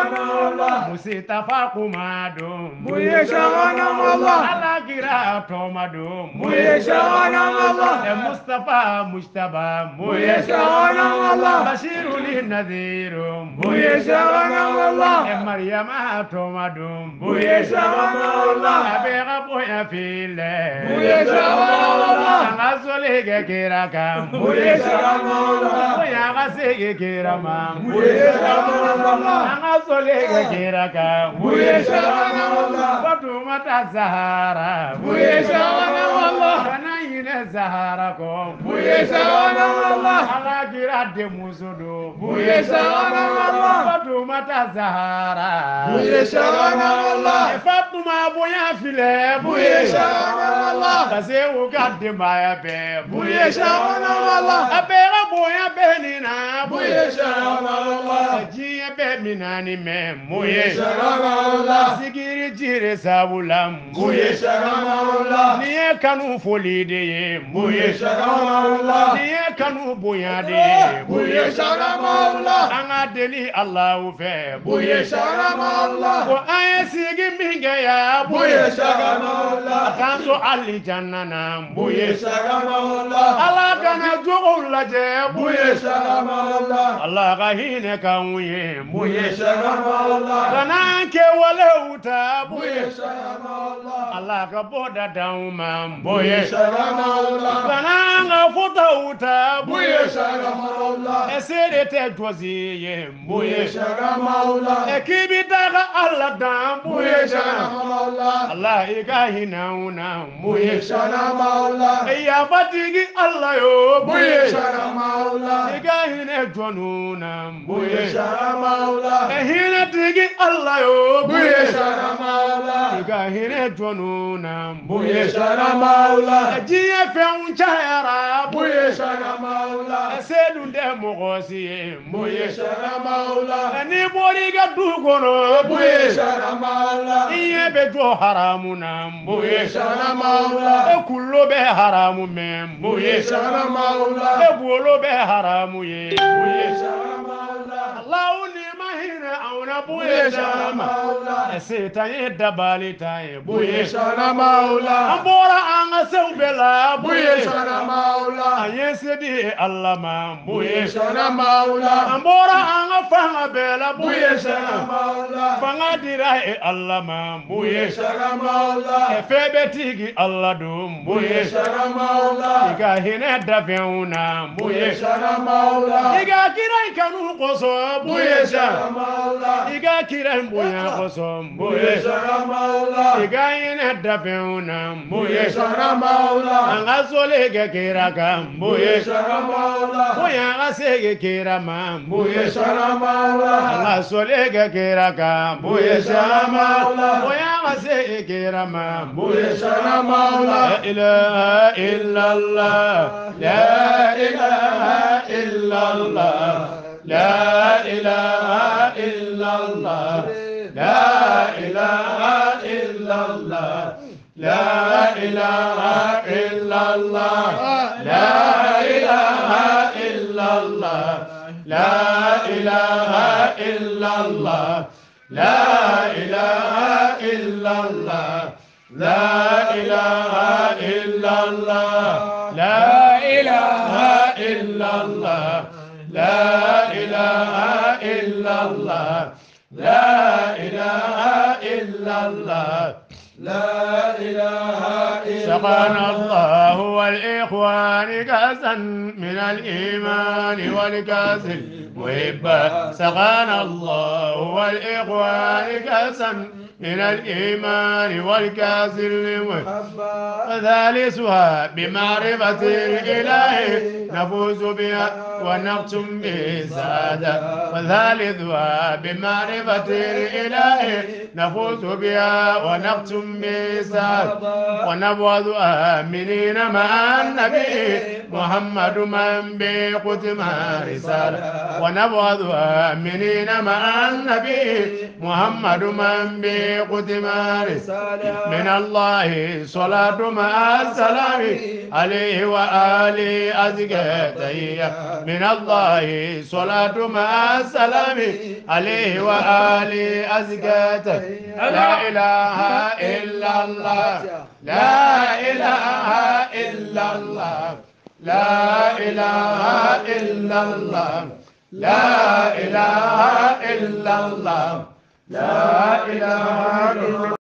Musitafa kuma do buye Alagira toma do buye Mustafa Mustaba buye Bashiru li nadiru buye Maryam toma do buye Abega buya file buye Angazole ge kiraka buye ngasege kira ma buye sharamalla ngasolege kira ka buye sharamalla Fatumata Zahara buye sharamalla kana yine Zahara ko buye sharamalla ala kira de musudo buye sharamalla Fatumata Zahara buye sharamalla Fatuma bonya file buye sharamalla kase wo gadde maya be buye sharamalla abera bonya benina buye sharamalla jiye be minani me moye buye sharamalla sigiri jire sabulam buye sharamalla niye kanu foli de ye buye sharamalla niye kanu bonya de ye buye sharamalla anga deli Allah fe buye sharamalla ko ay sigi minge ya buye sharamalla tanso aljanna na buye sharamalla ala kana jogo laje buye sharamalla Allah ka hine kan ye buye sharamalla kana ke wale uta buye sharamalla Allah ka boda dauma buye sharamalla kana nga fota uta buye sharamalla esere te jozi ye buye sharamalla ekibita ka Allah dam buye sharamalla Allah ikahina una buye sharamalla ya fatigi Allah yo buye sharamalla ikahine jonuna buye sharamalla ehina tigi Allah yo buye sharamalla ikahine jonuna buye sharamalla jiye fen chayara buye sharamalla sedu de mogosi buye sharamalla ni bori ga dugono buye sharamalla iye be jo haramuna buye sharamalla kullo be haramu men buye sharamalla bolo be haramu ye buye sharamalla Allah ni mahina auna buye buye sharamalla seta ye dabali taye buye sharamalla ambora anga seubela buye sharamalla anye sedi Allah ma buye sharamalla ambora anga fanga bela buye sharamalla fanga dira Allah ma buye sharamalla febe tigi Allah dum buye sharamalla iga hine dafeuna buye sharamalla iga kira kanu koso buye sharamalla iga kira mbuya koso buye sharamalla iga hine dafeuna buye sharamalla anga sole ge kira kam buye sharamalla buya asege kira ma buye sharamalla anga sole ge kira kam buye sharamalla buya asege kira ma buye sharamalla la ilaha illallah la ilaha illallah la ilaha illallah la ilaha illallah la ilaha illallah la ilaha illallah la ilaha illallah la ilaha illallah la ilaha illallah la ilaha illallah la ilaha illallah la ilaha illallah لا إله إلا سقانا الله والإخوان كأسا من الإيمان والكأس محبا سقانا الله والإخوان كأسا من الإيمان والكأس المحبا وثالثها بمعرفة الإله نفوز بها ونختم به سعادة وثالثها بمعرفة الإله نفوز بها ونختم به سعادة ونبوذ آمنين مع النبي محمد من بقتم رسالة ونبوذ آمنين مع النبي محمد من بقتم رسالة من الله صلاة مع السلام عليه وآله أزكى تحية من الله صلاة مع السلام عليه وآله أزكى تحية لا إله إلا الله لا إله إلا الله لا إله إلا الله لا إله إلا الله لا إله إلا الله